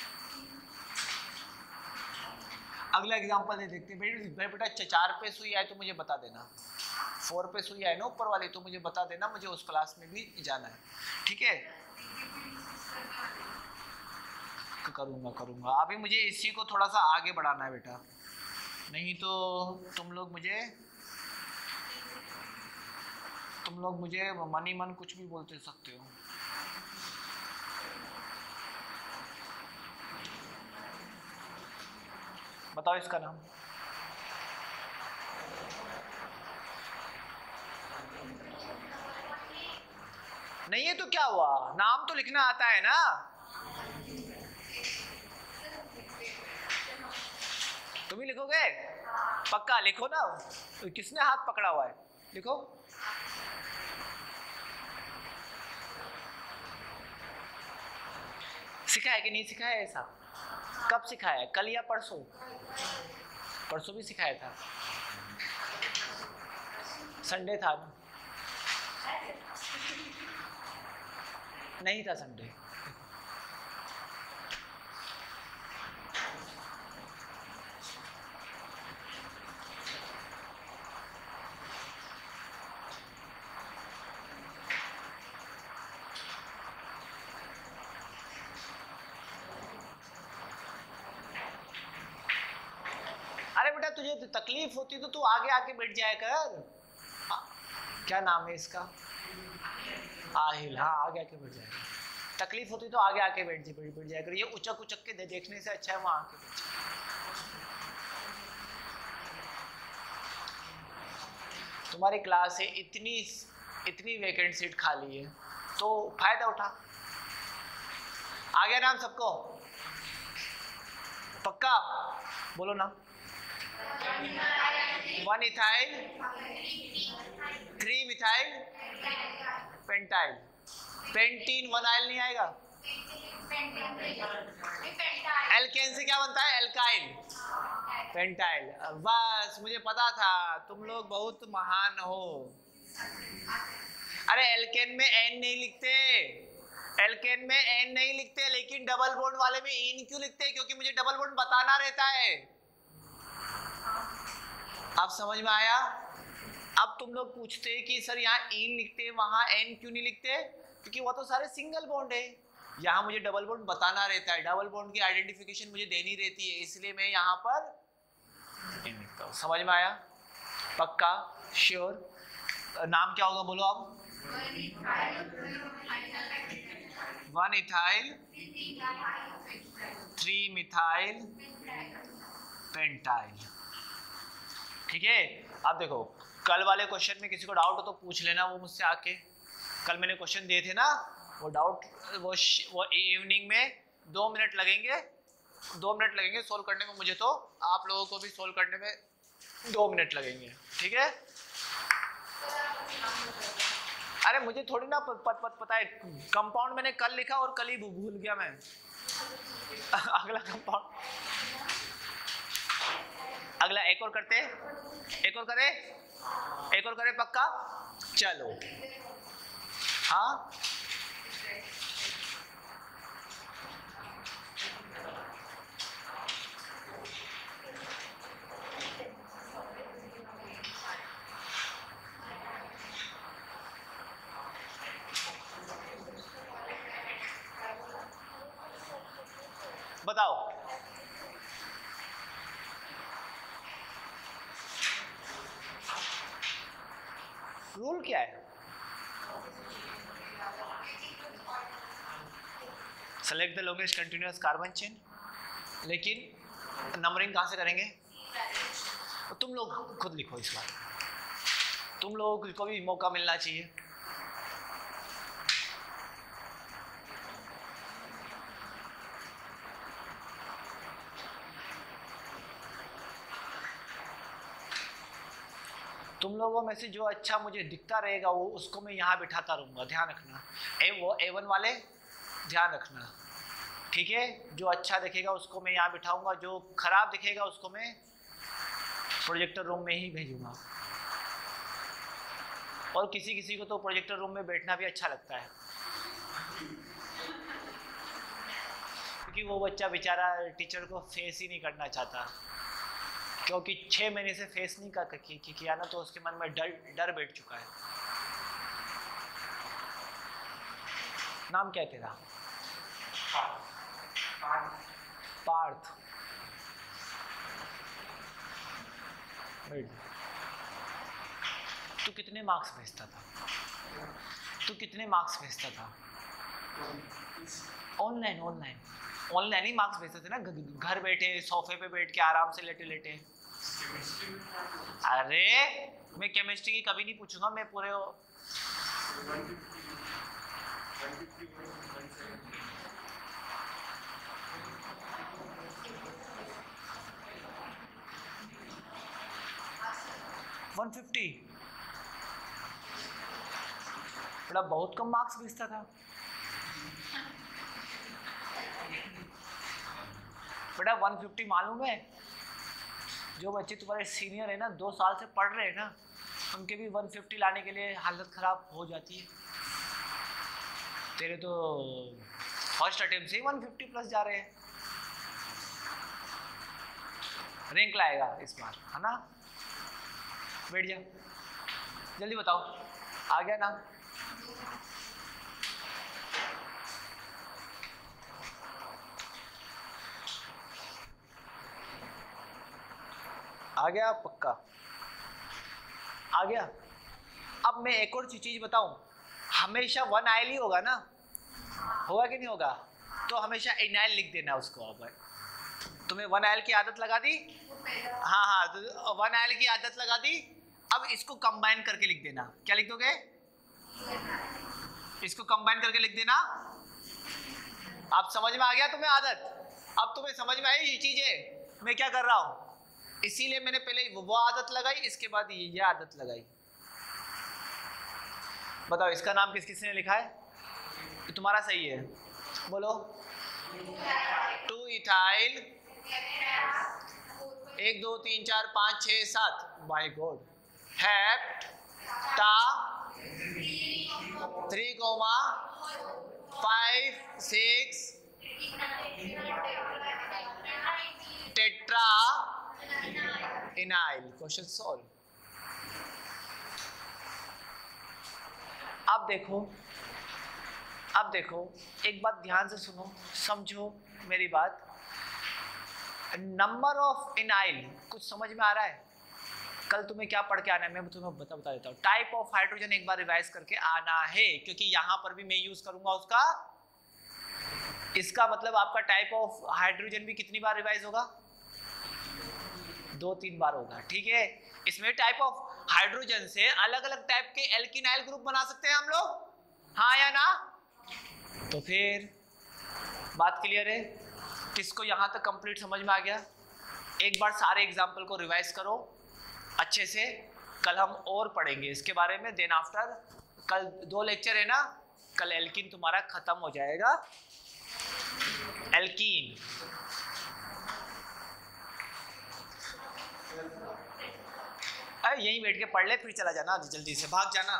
अगला एग्जांपल दे देखते हैं। बेटा चार पे सुई आए तो मुझे बता देना, फोर पे सुई आए ना ऊपर वाली तो मुझे बता देना, मुझे उस क्लास में भी जाना है, ठीक है? करूंगा करूंगा अभी मुझे इसी को थोड़ा सा आगे बढ़ाना है बेटा, नहीं तो तुम लोग मुझे तुम लोग मुझे मनी मन कुछ भी बोलते सकते हो। बताओ इसका नाम। नहीं है तो क्या हुआ, नाम तो लिखना आता है ना। तुम ही लिखोगे? पक्का लिखो ना, किसने हाथ पकड़ा हुआ है, लिखो। सिखाया कि नहीं सिखाया? ऐसा कब सिखाया? कल या परसों? परसों भी सिखाया था, संडे था ना? नहीं था संडे। अरे बेटा तुझे तो तकलीफ होती तो तू आगे आके बैठ जाया कर। आ, क्या नाम है इसका? आहिल, हाँ आगे आके बैठ जाएगा। तकलीफ होती तो आगे आके बैठ बैठ बैठ जाया कर, ये उचक उचक के दे देखने से अच्छा है वहां आके बैठ जाए। तुम्हारी क्लास है, इतनी इतनी वैकेंट सीट खाली है तो फायदा उठा। आ गया नाम सबको? पक्का बोलो ना। One ethyl, three methyl pentyl, pentene one yl नहीं आएगा। एल्केन से क्या बनता है? Alkyl, pentyl. बस मुझे पता था तुम लोग बहुत महान हो। अरे एल्केन में एन नहीं लिखते, एल्केन में एन नहीं लिखते, लेकिन डबल बॉन्ड वाले में इन क्यों लिखते हैं? क्योंकि मुझे डबल बॉन्ड बताना रहता है। अब समझ में आया? अब तुम लोग पूछते हैं कि सर यहाँ इन लिखते हैं वहां एन क्यों नहीं लिखते? क्योंकि वो तो सारे सिंगल बॉन्ड है, यहाँ मुझे डबल बॉन्ड बताना रहता है, डबल बॉन्ड की आइडेंटिफिकेशन मुझे देनी रहती है, इसलिए मैं यहाँ पर इन लिखता हूँ। समझ में आया? पक्का श्योर? नाम क्या होगा बोलो अब? One ethyl, three methyl pentyl. ठीक है। अब देखो कल वाले क्वेश्चन में किसी को डाउट हो तो पूछ लेना, वो मुझसे आके, कल मैंने क्वेश्चन दिए थे ना, वो डाउट वो वो इवनिंग में दो मिनट लगेंगे, दो मिनट लगेंगे सोल्व करने में मुझे, तो आप लोगों को भी सोल्व करने में दो मिनट लगेंगे, ठीक है। अरे मुझे थोड़ी ना पत, पत, पत, पता है, कंपाउंड मैंने कल लिखा और कल ही भूल गया मैं अगला कंपाउंड, अगला एक और करते, एक और करे, एक और करे पक्का, चलो। हाँ बताओ। रूल क्या है? Select the longest continuous carbon chain, लेकिन नंबरिंग कहां से करेंगे? तुम लोग खुद लिखो इस बार, तुम लोगों को भी मौका मिलना चाहिए। तुम लोगों में से जो अच्छा मुझे दिखता रहेगा वो उसको मैं यहाँ बिठाता रहूँगा, ध्यान रखना। ए वो ए वन वाले ध्यान रखना, ठीक है। जो अच्छा दिखेगा उसको मैं यहाँ बिठाऊंगा, जो खराब दिखेगा उसको मैं प्रोजेक्टर रूम में ही भेजूंगा। और किसी किसी को तो प्रोजेक्टर रूम में बैठना भी अच्छा लगता है, क्योंकि वो बच्चा बेचारा टीचर को फेस ही नहीं करना चाहता, क्योंकि छह महीने से फेस नहीं कर किया ना, तो उसके मन में डर डर बैठ चुका है। नाम क्या है तेरा? पार्थ। तू कितने मार्क्स भेजता था? तू कितने मार्क्स भेजता था? ऑनलाइन ऑनलाइन ऑनलाइन ही मार्क्स भेजते थे ना, घर बैठे सोफे पे बैठ के आराम से लेटे लेटे। अरे मैं केमिस्ट्री की कभी नहीं पूछूंगा, मैं पूरे वन फिफ्टी, बड़ा बहुत कम मार्क्स भेजता था बेटा। वन फिफ्टी मालूम है? जो बच्चे तुम्हारे सीनियर है ना, दो साल से पढ़ रहे हैं ना, उनके भी वन फिफ्टी लाने के लिए हालत खराब हो जाती है। तेरे तो फर्स्ट अटेम्प्ट से ही वन फिफ्टी प्लस जा रहे हैं। रैंक लाएगा इस बार, है ना? बैठ जा, जल्दी बताओ, आ गया ना? आ गया पक्का? आ गया। अब मैं एक और चीज बताऊं, हमेशा वन आयल ही होगा ना, होगा कि नहीं होगा? तो हमेशा इनाइल लिख देना उसको। अब तुम्हें वन आयल की आदत लगा दी, हाँ हाँ, तो वन आयल की आदत लगा दी। अब इसको कंबाइन करके लिख देना। क्या लिख दोगे? इसको कंबाइन करके लिख देना। अब समझ में आ गया तुम्हें आदत? अब तुम्हें समझ में आई ये चीजें मैं क्या कर रहा हूं? इसीलिए मैंने पहले वो आदत लगाई, इसके बाद ये, ये आदत लगाई। बताओ इसका नाम किस किसने लिखा है? तो तुम्हारा सही है, बोलो। टू इथाइल, एक दो तीन चार पाँच छः सात, my god. Hepta three comma five six tetra ynyl. Question solve. अब देखो, अब देखो एक बात ध्यान से सुनो, समझो मेरी बात। नंबर ऑफ इनाइल कुछ समझ में आ रहा है? कल तुम्हें क्या पढ़ के आना है मैं तुम्हें बता बता देता हूँ। टाइप ऑफ हाइड्रोजन एक बार रिवाइज करके आना है, क्योंकि यहां पर भी मैं यूज करूंगा उसका। इसका मतलब आपका टाइप ऑफ हाइड्रोजन भी कितनी बार रिवाइज होगा? दो तीन बार होगा, ठीक है। इसमें टाइप ऑफ हाइड्रोजन से अलग अलग टाइप के एल्किनाइल ग्रुप बना सकते हैं हम लोग, हाँ या ना? तो फिर बात क्लियर है? किसको यहां तक कंप्लीट समझ में आ गया? एक बार सारे एग्जाम्पल को रिवाइज करो अच्छे से, कल हम और पढ़ेंगे इसके बारे में। देन आफ्टर कल दो लेक्चर है ना, कल एल्कीन तुम्हारा खत्म हो जाएगा। एल्कीन यहीं बैठ के पढ़ ले, फिर चला जाना, जल्दी से भाग जाना।